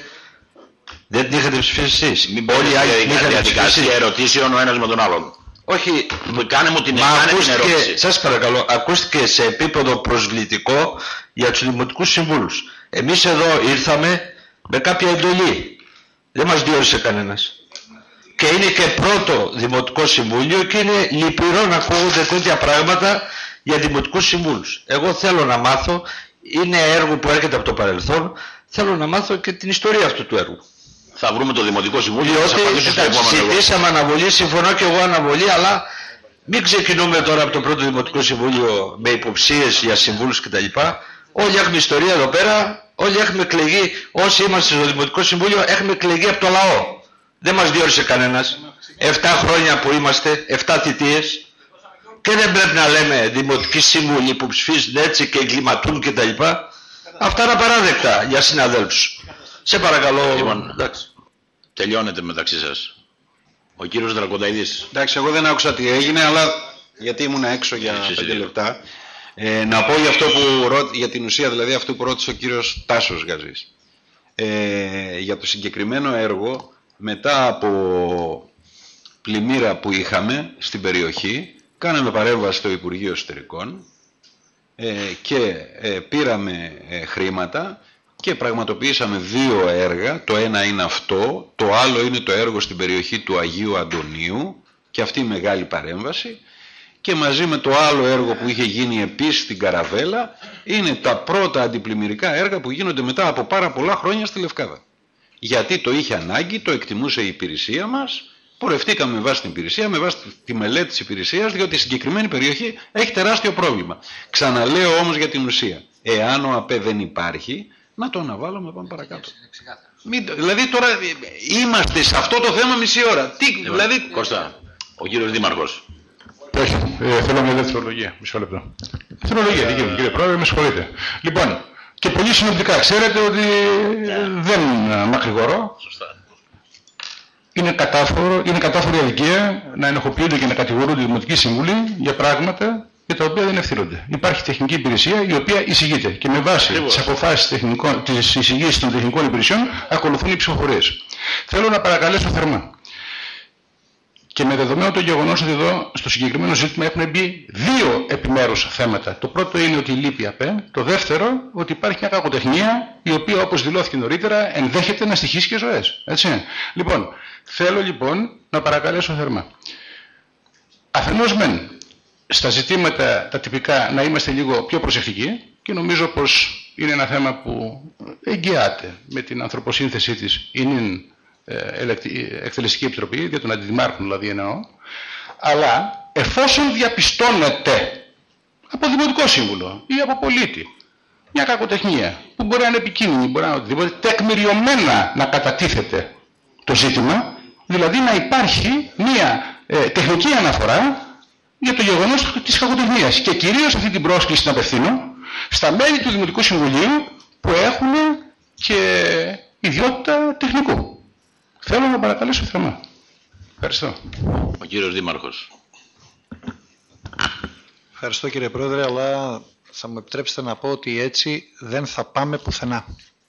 δεν την είχατε ψηφίσει εσείς? Μην μπορεί η διαδικασία ερωτήσεων ο ένας με τον άλλον. Όχι, κάνε μου την, μα κάνε ακούστηκε, την ερώτηση. Σας παρακαλώ, ακούστηκε σε επίπεδο προσβλητικό για τους Δημοτικούς Συμβούλους. Εμείς εδώ ήρθαμε με κάποια εντολή. Δεν μας διόρισε κανένας. Και είναι και πρώτο Δημοτικό Συμβούλιο και είναι λυπηρό να ακούγονται τέτοια πράγματα για Δημοτικούς Συμβούλους. Εγώ θέλω να μάθω, είναι έργο που έρχεται από το παρελθόν, θέλω να μάθω και την ιστορία αυτού του έργου. Θα βρούμε το Δημοτικό Συμβούλιο. Διότι ζητήσαμε αναβολή, συμφωνώ και εγώ αναβολή, αλλά μην ξεκινούμε τώρα από το πρώτο Δημοτικό Συμβούλιο με υποψίες για συμβούλους κτλ. Όλοι έχουμε ιστορία εδώ πέρα, όλοι έχουμε εκλεγεί, όσοι είμαστε στο Δημοτικό Συμβούλιο έχουμε εκλεγεί από το λαό. Δεν μας διόρισε κανένας. Εφτά χρόνια που είμαστε, εφτά θητείες, και δεν πρέπει να λέμε δημοτικοί σύμβουλοι που ψηφίζουν έτσι και εγκληματούν κτλ. Αυτά είναι απαράδεκτα για συναδέλφους. Σε παρακαλώ. Λοιπόν, εντάξει. Τελειώνετε μεταξύ σας. Ο κύριος Δρακονταίδης. Εντάξει, εγώ δεν άκουσα τι έγινε, αλλά γιατί ήμουν έξω για πέντε λεπτά. Ε, να πω για, αυτό που, για την ουσία, δηλαδή αυτό που ρώτησε ο κύριος Τάσος Γαζής. Ε, για το συγκεκριμένο έργο, μετά από πλημμύρα που είχαμε στην περιοχή, κάναμε παρέμβαση στο Υπουργείο Εσωτερικών ε, και ε, πήραμε ε, χρήματα και πραγματοποιήσαμε δύο έργα. Το ένα είναι αυτό, το άλλο είναι το έργο στην περιοχή του Αγίου Αντωνίου και αυτή η μεγάλη παρέμβαση, και μαζί με το άλλο έργο που είχε γίνει επίσης στην Καραβέλα είναι τα πρώτα αντιπλημμυρικά έργα που γίνονται μετά από πάρα πολλά χρόνια στη Λευκάδα. Γιατί το είχε ανάγκη, το εκτιμούσε η υπηρεσία μας, πορευτήκαμε με βάση την υπηρεσία, με βάση τη μελέτη της υπηρεσίας, διότι η συγκεκριμένη περιοχή έχει τεράστιο πρόβλημα. Ξαναλέω όμως για την ουσία, εάν ο ΑΠΕ δεν υπάρχει, να το αναβάλουμε, πάμε παρακάτω. Μην, δηλαδή τώρα είμαστε σε αυτό το θέμα μισή ώρα. Τι, λοιπόν, δηλαδή... Κώστα, ο κύριος Δήμαρχος. Όχι, ε, θέλω μια δευτερολογία. Μισό λεπτό. Δευτερολογία, τι κύριε, κύριε Πρόεδρε, με συγχωρείτε. Λοιπόν, και πολύ συνοπτικά, ξέρετε ότι δεν μακρηγορώ. Σωστά. Είναι κατάφορο, είναι κατάφορη αδικία να ενοχοποιούνται και να κατηγορούνται οι Δημοτικοί Σύμβουλοι για πράγματα για τα οποία δεν ευθύνονται. Υπάρχει τεχνική υπηρεσία η οποία εισηγείται και με βάση τις αποφάσεις της εισηγήσης των τεχνικών υπηρεσιών ακολουθούν οι ψηφοφορίες. Θέλω να παρακαλέσω θερμά Και με δεδομένο το γεγονός ότι εδώ στο συγκεκριμένο ζήτημα έχουν μπει δύο επιμέρους θέματα. Το πρώτο είναι ότι λείπει η ΑΠΕ. Το δεύτερο, ότι υπάρχει μια κακοτεχνία η οποία, όπως δηλώθηκε νωρίτερα, ενδέχεται να στοιχήσει και ζωές. Έτσι. Λοιπόν, θέλω λοιπόν να παρακαλέσω θερμά. Αφενός μεν, στα ζητήματα τα τυπικά να είμαστε λίγο πιο προσεκτικοί και νομίζω πως είναι ένα θέμα που εγγυάται με την ανθρωποσύνθεσή της η Εκτελεστική Επιτροπή, για τον αντιδημάρχων δηλαδή εννοώ, αλλά εφόσον διαπιστώνεται από Δημοτικό Σύμβουλο ή από πολίτη μια κακοτεχνία που μπορεί να είναι επικίνδυνη, μπορεί να είναι οτιδήποτε, τεκμηριωμένα να κατατίθεται το ζήτημα, δηλαδή να υπάρχει μια ε, τεχνική αναφορά για το γεγονός της κακοτεχνίας. Και κυρίως αυτή την πρόσκληση να απευθύνω στα μέλη του Δημοτικού Συμβουλίου που έχουν και ιδιότητα τεχνικού. Θέλω να παρακαλέσω θερμά. Ευχαριστώ. Ο κύριος Δήμαρχος. Ευχαριστώ κύριε Πρόεδρε, αλλά θα μου επιτρέψετε να πω ότι έτσι δεν θα πάμε πουθενά.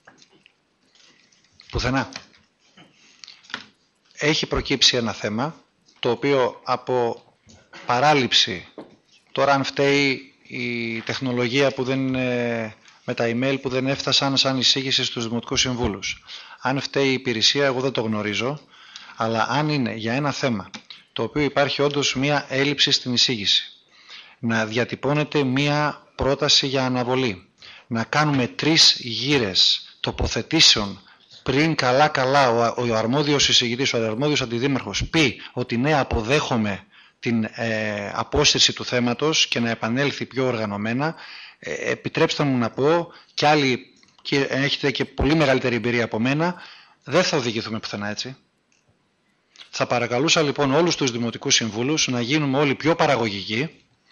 Πουθενά. Έχει προκύψει ένα θέμα, το οποίο από παράληψη, τώρα αν φταίει η τεχνολογία που δεν, με τα email που δεν έφτασαν σαν εισήγηση στους Δημοτικούς Συμβούλους. Αν φταίει η υπηρεσία, εγώ δεν το γνωρίζω, αλλά αν είναι για ένα θέμα, το οποίο υπάρχει όντως μία έλλειψη στην εισήγηση, να διατυπώνεται μία πρόταση για αναβολή, να κάνουμε τρεις γύρες τοποθετήσεων πριν καλά-καλά ο, ο αρμόδιος εισηγητής, ο αρμόδιος αντιδήμαρχος πει ότι ναι, αποδέχομαι την ε, απόσυρση του θέματος και να επανέλθει πιο οργανωμένα, ε, επιτρέψτε μου να πω κι άλλοι, και έχετε και πολύ μεγαλύτερη εμπειρία από μένα, δεν θα οδηγηθούμε πουθενά έτσι. Θα παρακαλούσα λοιπόν όλους τους Δημοτικούς Συμβούλους να γίνουμε όλοι πιο παραγωγικοί,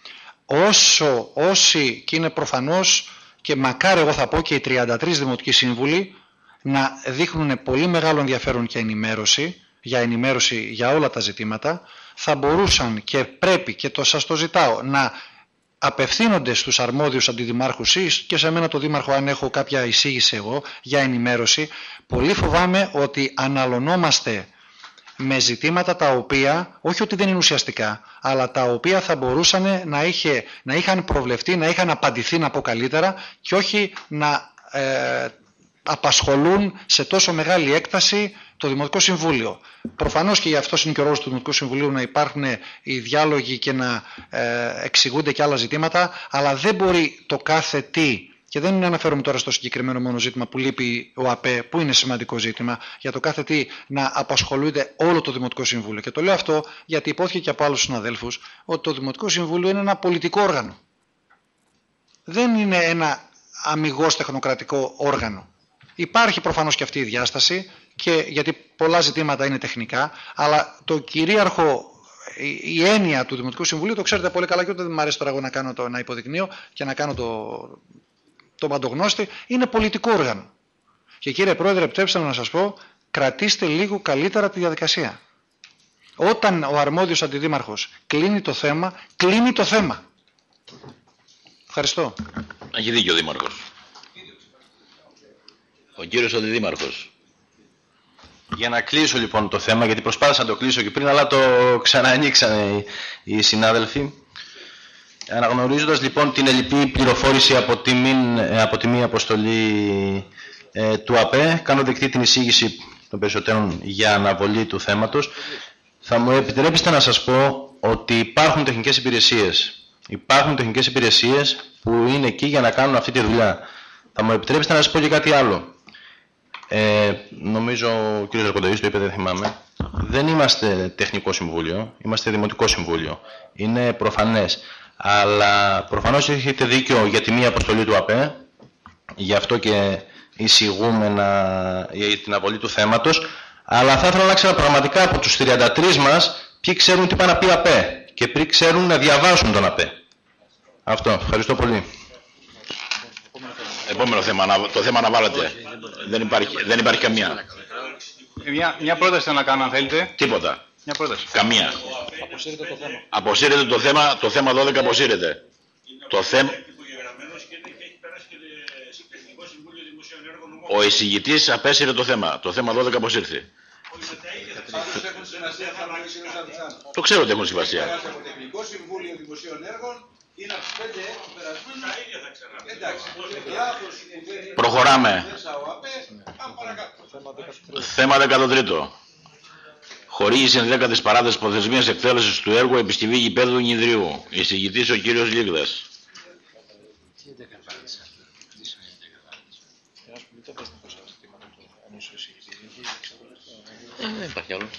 όσο, όσοι, και είναι προφανώς και μακάρι εγώ θα πω και οι τριάντα τρεις Δημοτικοί Σύμβουλοι, να δείχνουν πολύ μεγάλο ενδιαφέρον και ενημέρωση, για ενημέρωση για όλα τα ζητήματα, θα μπορούσαν και πρέπει, και το σας το ζητάω, να απευθύνονται στους αρμόδιους αντιδημάρχους ή και σε μένα το δήμαρχο αν έχω κάποια εισήγηση εγώ για ενημέρωση. Πολύ φοβάμαι ότι αναλωνόμαστε με ζητήματα τα οποία, όχι ότι δεν είναι ουσιαστικά, αλλά τα οποία θα μπορούσαν να, είχε, να είχαν προβλεφτεί, να είχαν απαντηθεί να πω καλύτερα και όχι να ε, απασχολούν σε τόσο μεγάλη έκταση το Δημοτικό Συμβούλιο. Προφανώς και γι' αυτό είναι και ο ρόλος του Δημοτικού Συμβουλίου να υπάρχουν οι διάλογοι και να ε, εξηγούνται και άλλα ζητήματα, αλλά δεν μπορεί το κάθε τι, και δεν αναφέρομαι τώρα στο συγκεκριμένο μόνο ζήτημα που λείπει ο ΑΠΕ, που είναι σημαντικό ζήτημα, για το κάθε τι να απασχολούνται όλο το Δημοτικό Συμβούλιο. Και το λέω αυτό γιατί υπόθηκε και από άλλους συναδέλφους ότι το Δημοτικό Συμβούλιο είναι ένα πολιτικό όργανο. Δεν είναι ένα αμιγώς τεχνοκρατικό όργανο. Υπάρχει προφανώς και αυτή η διάσταση, και γιατί πολλά ζητήματα είναι τεχνικά, αλλά το κυρίαρχο, η έννοια του Δημοτικού Συμβουλίου, το ξέρετε πολύ καλά και όταν δεν μου αρέσει τώρα εγώ να, κάνω το, να υποδεικνύω και να κάνω το, το παντογνώστη, είναι πολιτικό όργανο. Και κύριε Πρόεδρε, επιτρέψτε μου να σας πω, κρατήστε λίγο καλύτερα τη διαδικασία. Όταν ο αρμόδιος αντιδήμαρχος κλείνει το θέμα, κλείνει το θέμα. Ευχαριστώ. Έχει δίκιο ο Δήμαρχος. Ο κύριος Αντιδήμαρχος. Για να κλείσω λοιπόν το θέμα, γιατί προσπάθησα να το κλείσω και πριν, αλλά το ξαναανοίξαν οι, οι συνάδελφοι. Αναγνωρίζοντας λοιπόν την ελλειπή πληροφόρηση από τη, μην, από τη μία αποστολή ε, του ΑΠΕ, κάνω δεκτή την εισήγηση των περισσότερων για αναβολή του θέματος. Θα μου επιτρέψετε να σας πω ότι υπάρχουν τεχνικές υπηρεσίες. Υπάρχουν τεχνικές υπηρεσίες που είναι εκεί για να κάνουν αυτή τη δουλειά. Θα μου επιτρέψετε να σας πω και κάτι άλλο. Ε, νομίζω ο κ. Ζακοντοής το είπε, δεν θυμάμαι. Δεν είμαστε τεχνικό συμβούλιο, είμαστε δημοτικό συμβούλιο. Είναι προφανές. Αλλά προφανώς έχετε δίκιο για τη μία αποστολή του ΑΠΕ, γι' αυτό και εισηγούμε να, για την αβολή του θέματος. Αλλά θα ήθελα να ξέρω πραγματικά από τους τριάντα τρεις μας ποιοι ξέρουν τι πάνε να πει ΑΠΕ και ποιοι ξέρουν να διαβάσουν τον ΑΠΕ. Αυτό. Ευχαριστώ πολύ. Επόμενο θέμα, το θέμα να βάλετε. Δεν υπάρχει, δεν υπάρχει καμία. Μια, μια πρόταση θέλω να κάνω, αν θέλετε. Τίποτα. Μια πρόταση. Καμία. Αποσύρετε το θέμα. Αποσύρετε το θέμα, το θέμα δώδεκα αποσύρετε. Το θέμα... Ο εισηγητής απέσυρε το θέμα. Το θέμα δώδεκα αποσύρθη. Το ξέρω ότι έχουν συμβασία. Από το Τεχνικό Συμβούλιο Δημοσίων Έργων είναι από τους πέντε περασμένους. Εντάξει, λάθος που δεν είναι. Προχωράμε. Θέμα δεκατρία. Χορήγηση ενδέκατης παράτασης προθεσμίας εκτέλεσης του έργου επισκευή γηπέδου Νιδρίου. Εισηγητής ο κύριος Λίγδας. Δεν υπάρχει άλλο.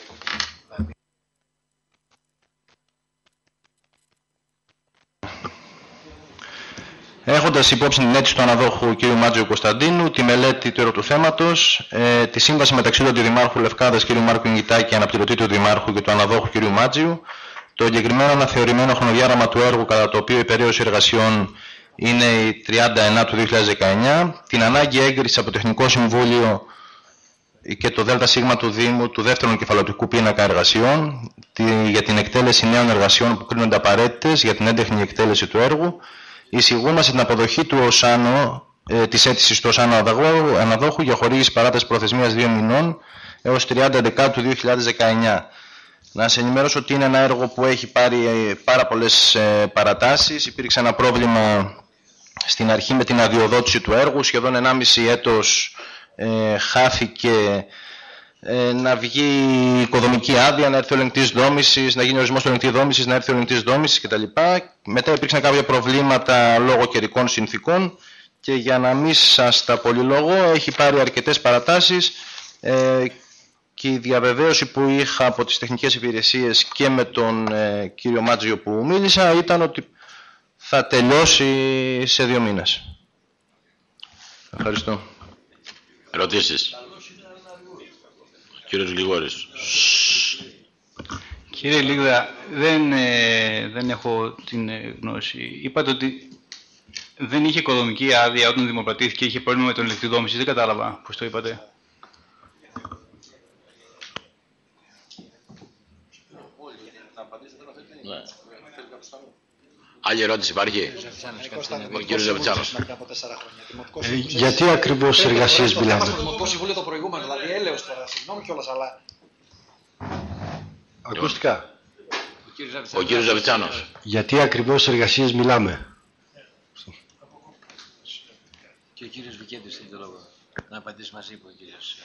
Έχοντας υπόψη την αίτηση του αναδόχου κ. Μάτζιο Κωνσταντίνου, τη μελέτη του έργου του θέματος, ε, τη σύμβαση μεταξύ του Αντιδημάρχου Λευκάδας κ. Μάρκου Ιγητάκη, αναπληρωτή του Δημάρχου και του αναδόχου κ. Μάτζιου, το εγκεκριμένο αναθεωρημένο χρονοδιάγραμμα του έργου κατά το οποίο η περίοδος εργασιών είναι η τριάντα εννέα του δύο χιλιάδες δεκαεννιά, την ανάγκη έγκρισης από το Τεχνικό Συμβούλιο και το ΔΣ του Δήμου του δεύτερου κεφαλαιοτικού πίνακα εργασιών τη, για την εκτέλεση νέων εργασιών που κρίνονται απαραίτητες για την έντεχνη εκτέλεση του έργου. Εισηγούμαστε την αποδοχή του ΟΣΑΝΟ, ε, της αίτησης του ΟΣΑΝΟ αναδόχου για χορήγηση παράταση προθεσμίας δύο μηνών έως τριάντα έντεκα του δύο χιλιάδες δεκαεννιά. Να σας ενημερώσω ότι είναι ένα έργο που έχει πάρει ε, πάρα πολλές ε, παρατάσεις. Υπήρξε ένα πρόβλημα στην αρχή με την αδειοδότηση του έργου, σχεδόν ενάμιση έτος ε, χάθηκε ε, να βγει οικοδομική άδεια, να έρθει ο ελεγκτής δόμησης, να γίνει ορισμός του ελεγκτή δόμησης, να έρθει ο ελεγκτής δόμησης κτλ. Μετά υπήρξαν κάποια προβλήματα λόγω καιρικών συνθήκων και για να μην σας τα πολυλογώ έχει πάρει αρκετές παρατάσεις ε, και η διαβεβαίωση που είχα από τις τεχνικές υπηρεσίες και με τον ε, κύριο Μάτζιο που μίλησα ήταν ότι θα τελειώσει σε δύο μήνες. Ευχαριστώ. Ερωτήσεις. Κύριος Γλιγόρης. Κύριε Λίγδα, δεν, ε, δεν έχω την ε, γνώση. Είπατε ότι δεν είχε οικοδομική άδεια όταν δημοπρατήθηκε, είχε πρόβλημα με τον ελεγκτή δόμησης. Δεν κατάλαβα πώς το είπατε. Ναι. Άλλη ερώτηση υπάρχει? Ο κύριος Ζαβιτσάνος. Ε, γιατί ακριβώς εργασίες μιλάμε? Το Δημοτικό Συμβούλιο το προηγούμενο, δηλαδή έλεος τώρα, συγγνώμη κιόλας, αλλά... Ακουστικά. Ο κύριος Ζαβιτσάνος. Γιατί ακριβώς εργασίες μιλάμε? Και ο κύριος Βικέντης θέλει το λόγο. Να απαντήσει μαζί που ο κύριος...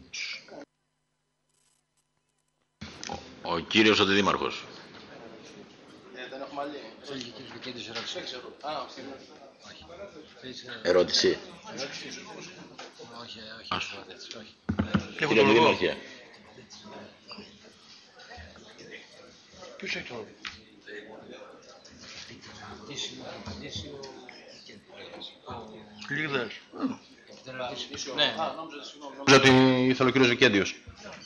Ο κύριος Αντιδήμαρχος. Θέλει και ο κύριος Βικέντης ερώτηση. Ερώτηση. Όχι, όχι. Κύριε Αντιδήμαρχε. Ποιος έχει το λόγο? Λίγδας. Ναι. Νομίζω ότι ήθελε ο κύριος Βικέντιος.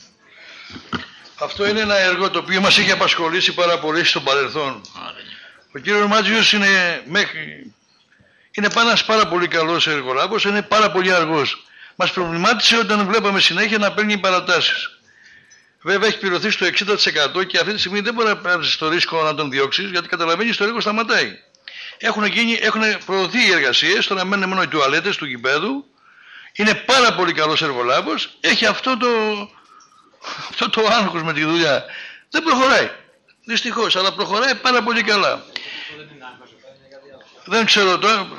Αυτό είναι ένα έργο το οποίο μας έχει απασχολήσει πάρα πολύ στο παρελθόν. Ο κύριος Μάτζιος είναι, μέχρι... είναι ένας πάρα πολύ καλός εργολάβος, είναι πάρα πολύ αργός. Μας προβλημάτισε όταν βλέπαμε συνέχεια να παίρνει παρατάσεις. Βέβαια έχει πληρωθεί στο εξήντα τοις εκατό και αυτή τη στιγμή δεν μπορεί να πάρει το ρίσκο να τον διώξεις, γιατί καταλαβαίνεις το έργο σταματάει. Έχουν, γίνει, έχουν προωθεί οι εργασίες, τώρα μένουν μόνο οι τουαλέτες του γηπέδου. Είναι πάρα πολύ καλός εργολάβος, έχει αυτό το, αυτό το άγχος με τη δουλειά. Δεν προχωράει, δυστυχώς, αλλά προχωράει πάρα πολύ καλά. Δεν ξέρω τώρα.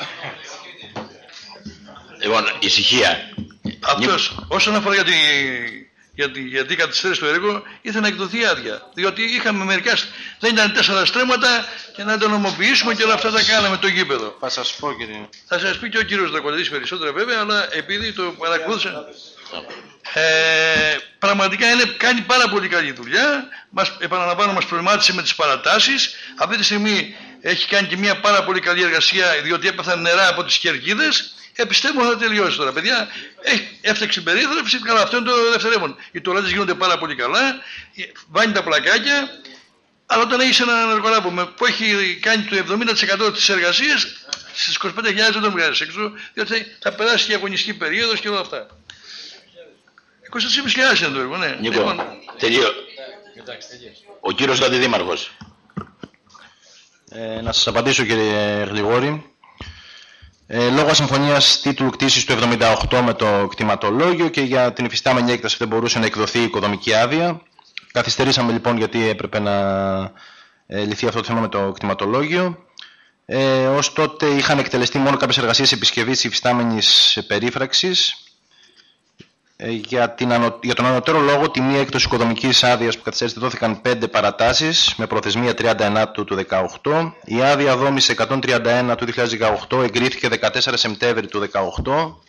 Λοιπόν, ησυχία. Αυτός, όσον αφορά για τη, για τη, για την καθυστέρηση του έργου, ήθελε να εκδοθεί άδεια. Διότι είχαμε μερικά, δεν ήταν τέσσερα στρέμματα και να το νομοποιήσουμε και όλα αυτά τα κάναμε το γήπεδο. Θα σας πω, κύριε. Θα σας πει και ο κύριος Δακοντής περισσότερα βέβαια, αλλά επειδή το παρακολούθησα. Ε, πραγματικά είναι, κάνει πάρα πολύ καλή δουλειά. Μας, επαναλαμβάνω, μας προβλημάτισε με τις παρατάσεις. Αυτή τη στιγμή έχει κάνει και μια πάρα πολύ καλή εργασία, διότι έπαθαν νερά από τις κερκίδες. Επιστεύω να τελειώσει τώρα, παιδιά. Έχει, έφτιαξε περίθαλψη, καλά, αυτό είναι το δευτερεύον. Οι τουαλέτες γίνονται πάρα πολύ καλά, βάνει τα πλακάκια. Αλλά όταν έχεις έναν εργολάβο που έχει κάνει το εβδομήντα τοις εκατό της εργασίας, στις είκοσι πέντε χιλιάδες δεν τον βγάζεις έξω, διότι θα περάσει και η αγωνιστική περίοδος και όλα αυτά. είκοσι τέσσερις χιλιάδες είναι το έργο, ναι. Νίκο, λοιπόν, τελείω. Ο κύριος Αντιδήμαρχος. Ε, να σας απαντήσω, κύριε Γλιγόρη. Ε, λόγω συμφωνίας τίτλου κτήσης του εβδομήντα οκτώ με το κτηματολόγιο και για την υφιστάμενη έκταση δεν μπορούσε να εκδοθεί η οικοδομική άδεια. Καθυστερήσαμε λοιπόν γιατί έπρεπε να ε, λυθεί αυτό το θέμα με το κτηματολόγιο. Ε, ως τότε είχαν εκτελεστεί μόνο κάποιες εργασίες επισκευής της υφιστάμενης περίφραξης. Ε, για, την ανω... για τον ανωτέρω λόγο, τη μία έκδοση οικοδομικής άδειας που καθυστέρησε δόθηκαν πέντε παρατάσεις με προθεσμία τριάντα εννέα του δεκαοκτώ. Η άδεια δόμηση εκατόν τριάντα ένα του δύο χιλιάδες δεκαοκτώ εγκρίθηκε δεκατέσσερα Σεπτέμβρη του δεκαοκτώ.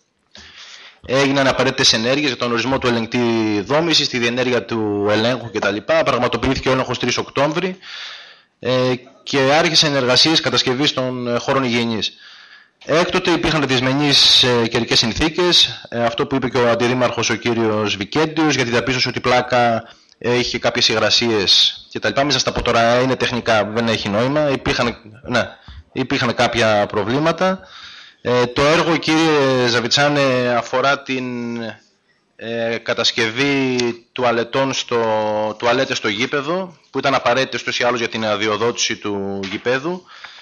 Έγιναν απαραίτητες ενέργειες για τον ορισμό του ελεγκτή δόμησης, τη διενέργεια του ελέγχου κτλ. Πραγματοποιήθηκε ο έλεγχος τρεις Οκτώβρη ε, και άρχισαν εργασίες κατασκευής των χώρων υγιεινής. Έκτοτε υπήρχαν δυσμενείς ε, καιρικές συνθήκες, ε, αυτό που είπε και ο αντιδήμαρχος ο κύριος Βικέντιος, γιατί διαπίστωσε ότι η πλάκα ε, είχε κάποιες υγρασίες κτλ. Μην σας τα πω τώρα, είναι τεχνικά, δεν έχει νόημα. Υπήρχαν, ναι, υπήρχαν κάποια προβλήματα. Ε, το έργο, κύριε Ζαβιτσάνε, αφορά την ε, κατασκευή τουαλετών στο, τουαλέτες στο γήπεδο, που ήταν απαραίτητες ούτως ή άλλως για την αδειοδότηση του γηπέδου.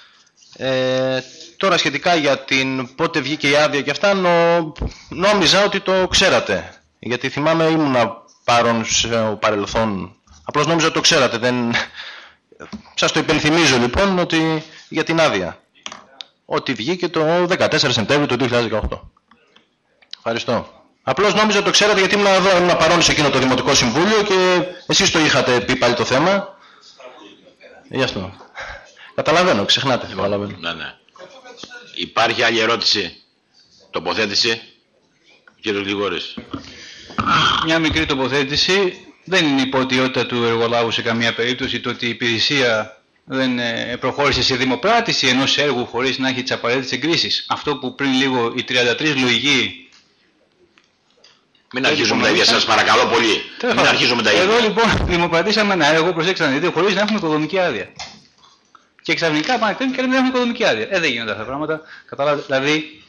Ε, τώρα σχετικά για την πότε βγήκε η άδεια και αυτά, νο, νόμιζα ότι το ξέρατε. Γιατί θυμάμαι ήμουνα παρόν στο παρελθόν. Απλώς νόμιζα ότι το ξέρατε. Δεν... Σας το υπενθυμίζω λοιπόν ότι για την άδεια. Ότι βγήκε το δεκατέσσερα Σεπτέμβρη του δύο χιλιάδες δεκαοκτώ. Ευχαριστώ. Απλώς νόμιζα ότι το ξέρατε γιατί ήμουν εδώ, ήμουν παρόν σε εκείνο το Δημοτικό Συμβούλιο και εσείς το είχατε πει πάλι το θέμα. Γι' αυτό. Καταλαβαίνω, ξεχνάτε. Καταλαβαίνω. Ναι, ναι. Υπάρχει άλλη ερώτηση, τοποθέτηση, κύριος Γρηγόρης. Μια μικρή τοποθέτηση. Δεν είναι υποτιότητα του εργολάβου σε καμία περίπτωση το ότι η υπηρεσία δεν προχώρησε σε δημοπράτηση ενός έργου χωρίς να έχει τις απαραίτητες εγκρίσεις. Αυτό που πριν λίγο οι τριάντα τρεις λογικοί. Μην αρχίζουμε τα ίδια, σας παρακαλώ πολύ. Μην αρχίζουμε τα ίδια. Εδώ λοιπόν δημοπρατήσαμε ένα έργο, προσέξτε να δείτε, χωρίς να έχουμε οικοδομική άδεια. Και ξαφνικά πάνε και δεν έχουμε οικοδομική άδεια. Ε, δεν γίνονται αυτά τα πράγματα. Καταλάβετε, δηλαδή.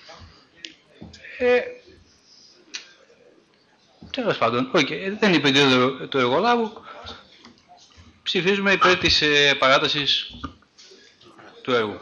Ε, τέλος πάντων, okay, δεν είπε το, το εργολάβου. Ψηφίζουμε υπέρ της ε, παράτασης του έργου.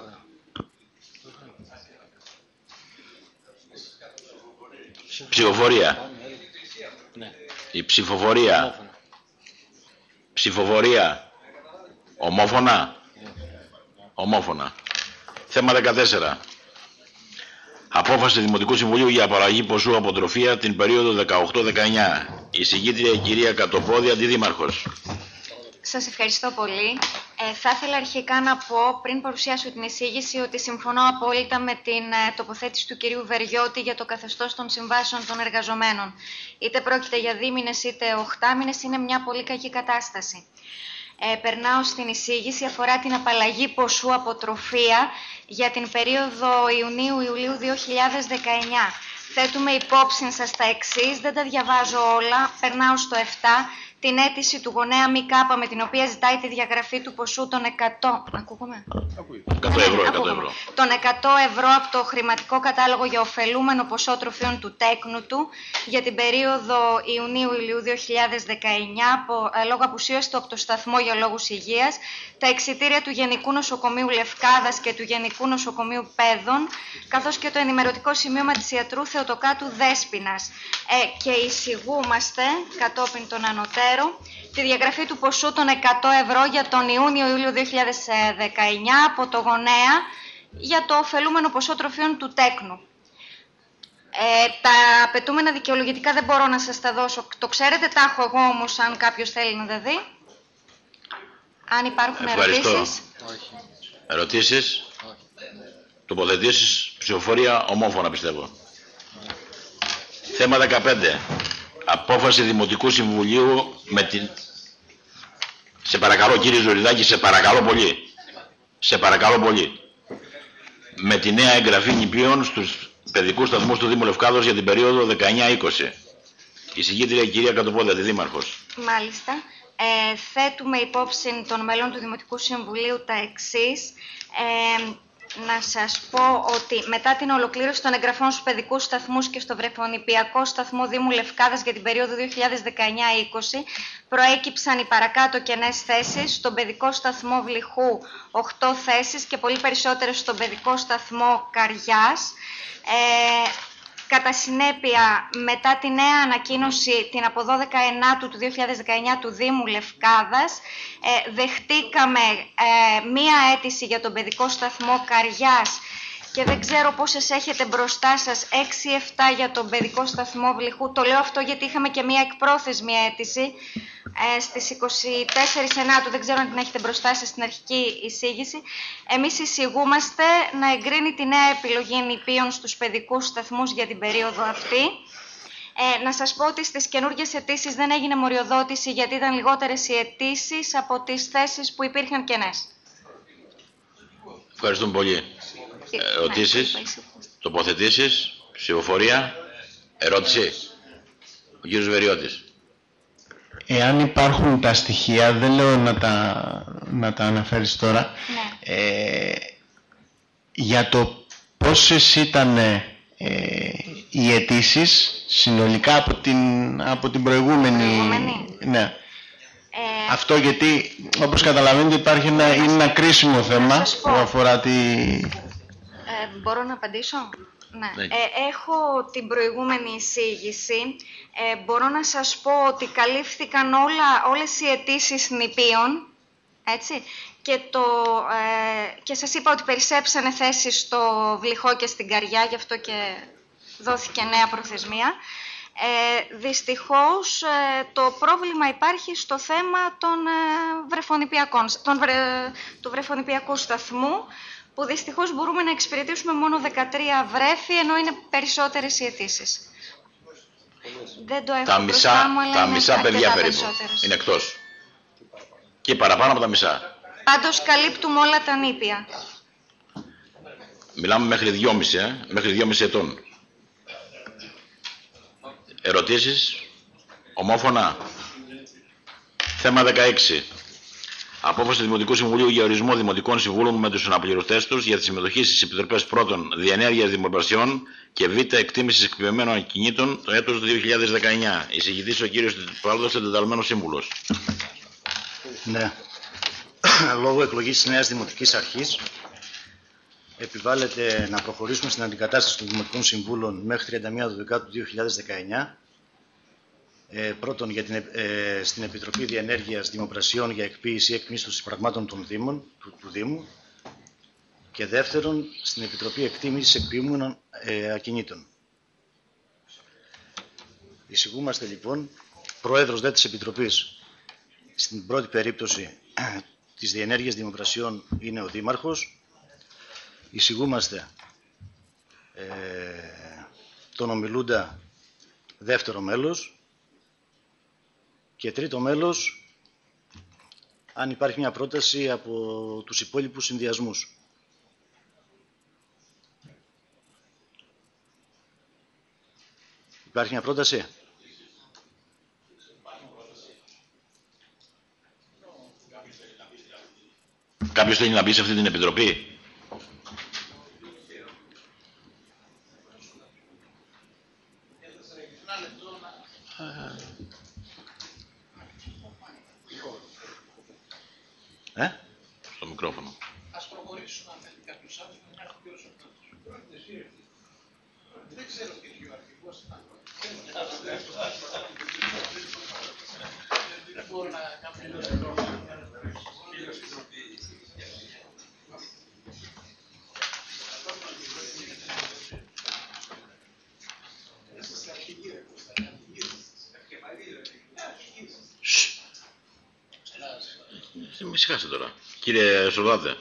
Ψηφοφορία. Η ψηφοφορία. Ψηφοφορία. Ομόφωνα. Ομόφωνα. Θέμα δεκατέσσερα. Απόφαση του Δημοτικού Συμβουλίου για απαλλαγή ποσού αποτροφία την περίοδο δεκαοκτώ δεκαεννιά. Η συγκήτρια η κυρία Κατοπόδη, αντιδήμαρχος. Σας ευχαριστώ πολύ. Ε, θα ήθελα αρχικά να πω, πριν παρουσιάσω την εισήγηση, ότι συμφωνώ απόλυτα με την ε, τοποθέτηση του κυρίου Βεριώτη για το καθεστώς των συμβάσεων των εργαζομένων. Είτε πρόκειται για δίμηνες είτε οχτάμηνες, είναι μια πολύ κακή κατάσταση. Ε, περνάω στην εισήγηση, αφορά την απαλλαγή ποσού αποτροφία για την περίοδο Ιουνίου-Ιουλίου δύο χιλιάδες δεκαεννιά. Θέτουμε υπόψη σας τα εξής, δεν τα διαβάζω όλα, περνάω στο επτά. Την αίτηση του γονέα ΜΚ με την οποία ζητάει τη διαγραφή του ποσού των εκατό... Ακούγουμε? εκατό ευρώ, εκατό ευρώ. Των εκατό ευρώ από το χρηματικό κατάλογο για ωφελούμενο ποσό τροφίων του τέκνου του για την περίοδο Ιουνίου-Ιουλίου δύο χιλιάδες δεκαεννιά λόγω απουσίως του από το σταθμό για λόγους υγείας, τα εξιτήρια του Γενικού Νοσοκομείου Λευκάδας και του Γενικού Νοσοκομείου Πέδων, καθώς και το ενημερωτικό σημείωμα της ιατρού Θεοτοκάτου Δέσποινας. Ε, και εισηγούμαστε κατόπιν των ανωτέρων τη διαγραφή του ποσού των εκατό ευρώ για τον Ιούνιο-Ιούλιο δύο χιλιάδες δεκαεννιά από το γονέα για το ωφελούμενο ποσό τροφίων του τέκνου. Ε, τα απαιτούμενα δικαιολογητικά δεν μπορώ να σας τα δώσω. Το ξέρετε, τα έχω εγώ όμως, αν κάποιος θέλει να τα δει. Αν υπάρχουν Ευχαριστώ. ερωτήσεις. Ερωτήσεις. Τοποθετήσεις. Ψηφοφορία ομόφωνα πιστεύω. Θέμα δεκαπέντε. Απόφαση Δημοτικού Συμβουλίου με την... Σε παρακαλώ κύριε Ζωριδάκη, σε παρακαλώ πολύ. Σε παρακαλώ πολύ. Με τη νέα εγγραφή νηπίων στους παιδικούς σταθμούς του Δήμου Λευκάδος για την περίοδο δεκαεννιά είκοσι. Η συγκήτρια κυρία Κατοπόδη, αντιδήμαρχος. Μάλιστα. Ε, θέτουμε υπόψη των μελών του Δημοτικού Συμβουλίου τα εξής. Ε, να σας πω ότι μετά την ολοκλήρωση των εγγραφών στους παιδικούς σταθμούς και στο βρεφονηπιακό σταθμό Δήμου Λευκάδας για την περίοδο δύο χιλιάδες δεκαεννιά είκοσι προέκυψαν οι παρακάτω κενές θέσεις. Στον παιδικό σταθμό Βλυχού οκτώ θέσεις και πολύ περισσότερες στον παιδικό σταθμό Καριάς. Ε, κατά συνέπεια, μετά τη νέα ανακοίνωση την από δώδεκα ενάτου του δύο χιλιάδες δεκαεννιά του Δήμου Λευκάδας, ε, δεχτήκαμε ε, μία αίτηση για τον παιδικό σταθμό Καριάς και δεν ξέρω πόσες έχετε μπροστά σας, έξι εφτά για τον παιδικό σταθμό Βλυχού. Το λέω αυτό γιατί είχαμε και μία εκπρόθεσμη αίτηση ε, στις είκοσι τέσσερις ενάτου, δεν ξέρω αν την έχετε μπροστά σας στην αρχική εισήγηση. Εμείς εισηγούμαστε να εγκρίνει τη νέα επιλογή νηπίων στους παιδικούς σταθμούς για την περίοδο αυτή. Ε, να σας πω ότι στις καινούργιες αιτήσεις δεν έγινε μοριοδότηση γιατί ήταν λιγότερες οι αιτήσεις από τις θέσεις που υπήρχαν κενές. Ευχαριστούμε πολύ. Ερωτήσεις, τοποθετήσεις, ψηφοφορία, ερώτηση. Ο κύριος Βεριώτης. Εάν υπάρχουν τα στοιχεία, δεν λέω να τα, να τα αναφέρεις τώρα, ναι. ε, για το πόσες ήταν ε, οι αιτήσεις συνολικά από την, από την προηγούμενη... προηγούμενη. Ναι. Ε, Αυτό γιατί, όπως καταλαβαίνετε, υπάρχει ένα, είναι ένα κρίσιμο θέμα που αφορά τη... Ε, μπορώ να απαντήσω? Ναι. Ε, έχω την προηγούμενη εισήγηση. Ε, μπορώ να σας πω ότι καλύφθηκαν όλα, όλες οι αιτήσεις νηπίων, έτσι, και, το, ε, και σας είπα ότι περισσέψανε θέσεις στο Βλυχό και στην Καριά, γι' αυτό και δόθηκε νέα προθεσμία. Ε, δυστυχώς ε, το πρόβλημα υπάρχει στο θέμα των, ε, βρεφονηπιακών, των βρε, του βρεφονηπιακού σταθμού, που δυστυχώς μπορούμε να εξυπηρετήσουμε μόνο δεκατρία βρέφη, ενώ είναι περισσότερες οι αιτήσεις. Δεν το έχω τα μπροστά μισά, μου, αλλά τα είναι μισά παιδιά περίπου περισσότερες. είναι εκτός. Και παραπάνω από τα μισά. Πάντως καλύπτουμε όλα τα νήπια. Μιλάμε μέχρι δυόμιση, ε, μέχρι δυόμιση ετών. Ερωτήσεις, ομόφωνα. Θέμα δεκαέξι. Απόφαση του Δημοτικού Συμβουλίου για ορισμό δημοτικών συμβούλων με τους αναπληρωτές τους για τη συμμετοχή στις επιτροπές πρώτον διενέργειας δημοπρασιών και β εκτίμησης εκπαιδευμένων ακινήτων το έτος δύο χιλιάδες δεκαεννιά. Εισηγητής ο κύριος Πάλδος, εντεταλμένος σύμβουλος. Ναι. Λόγω εκλογής της νέας Δημοτικής Αρχής επιβάλλεται να προχωρήσουμε στην αντικατάσταση των Δημοτικών Συμβούλων μέχρι τριάντα μία Δεκεμβρίου του δύο χιλιάδες δεκαεννιά. Ε, πρώτον, για την, ε, στην Επιτροπή Διενέργειας Δημοπρασιών για εκποίηση ή εκμίσθωση πραγμάτων των Δήμων, του, του Δήμου, και δεύτερον, στην Επιτροπή Εκτίμησης Εκποιούμενων ε, Ακινήτων. Εισηγούμαστε λοιπόν, Πρόεδρος δε της Επιτροπής, στην πρώτη περίπτωση της διενέργειας δημοπρασιών είναι ο Δήμαρχος. Εισηγούμαστε ε, τον ομιλούντα δεύτερο μέλος. Και τρίτο μέλος, αν υπάρχει μια πρόταση από τους υπόλοιπους συνδυασμούς. Υπάρχει μια πρόταση? Κάποιος θέλει να μπει σε αυτή την επιτροπή? Ε? Στο μικρόφωνο. Ας προχωρήσουμε αν θέλει κάποιος άλλος. Δεν ξέρω τι είναι ο αρχηγός. Δεν μπορώ να κάνω. Με συγχάστε τώρα. Κύριε Σολδάτε.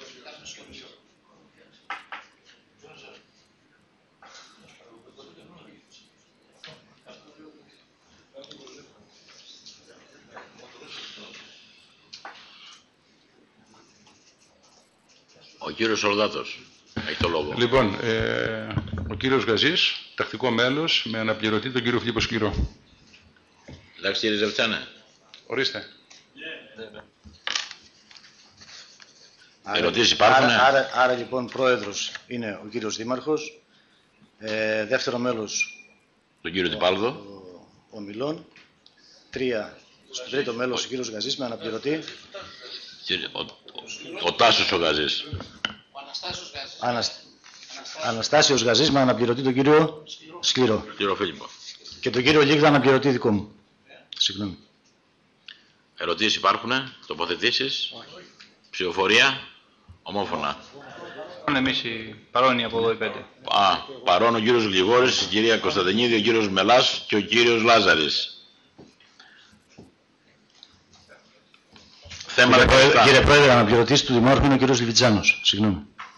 Ο κύριος Σολδάτος έχει το λόγο. Λοιπόν, ε, ο κύριος Γαζής, τακτικό μέλος, με αναπληρωτή τον κύριο Φιλίππο Σκληρό. Εντάξει κύριε Ζευτσάνε. Ορίστε. Ερωτήσεις υπάρχουν? Άρα, άρα, άρα λοιπόν πρόεδρος είναι ο κύριος Δήμαρχος, ε, δεύτερο μέλος τον κύριο Τιπάλδο, ο, ο Μιλών, τρία, στο τρίτο μέλος ο κύριος Γαζής με αναπληρωτή. Κύριε, ο, ο, ο Τάσος ο Γαζής. Ο Αναστάσιος Γαζής. Ανασ... Αναστάσιος Γαζής με αναπληρωτή τον κύριο Σκληρό. Κύριο Φίλιππο. Και τον κύριο Λίγδα αναπληρωτή δικό μου. Συγγνώμη. Ερωτήσεις υπάρχουνε, τοποθετήσεις, ψηφοφορία, ομόφωνα. Εμείς οι παρόνοι από εδώ οι πέντε. Α, παρόν ο κύριος Γλιγόρης, η κυρία Κωνσταντινίδη, ο κύριος Μελάς και ο κύριος Λάζαρης. Θέμα κύριε, Πρόεδρε, κύριε Πρόεδρε, αναπληρωτής του Δημάρχου είναι ο κύριος Λιβιτζάνος. Συγγνώμη.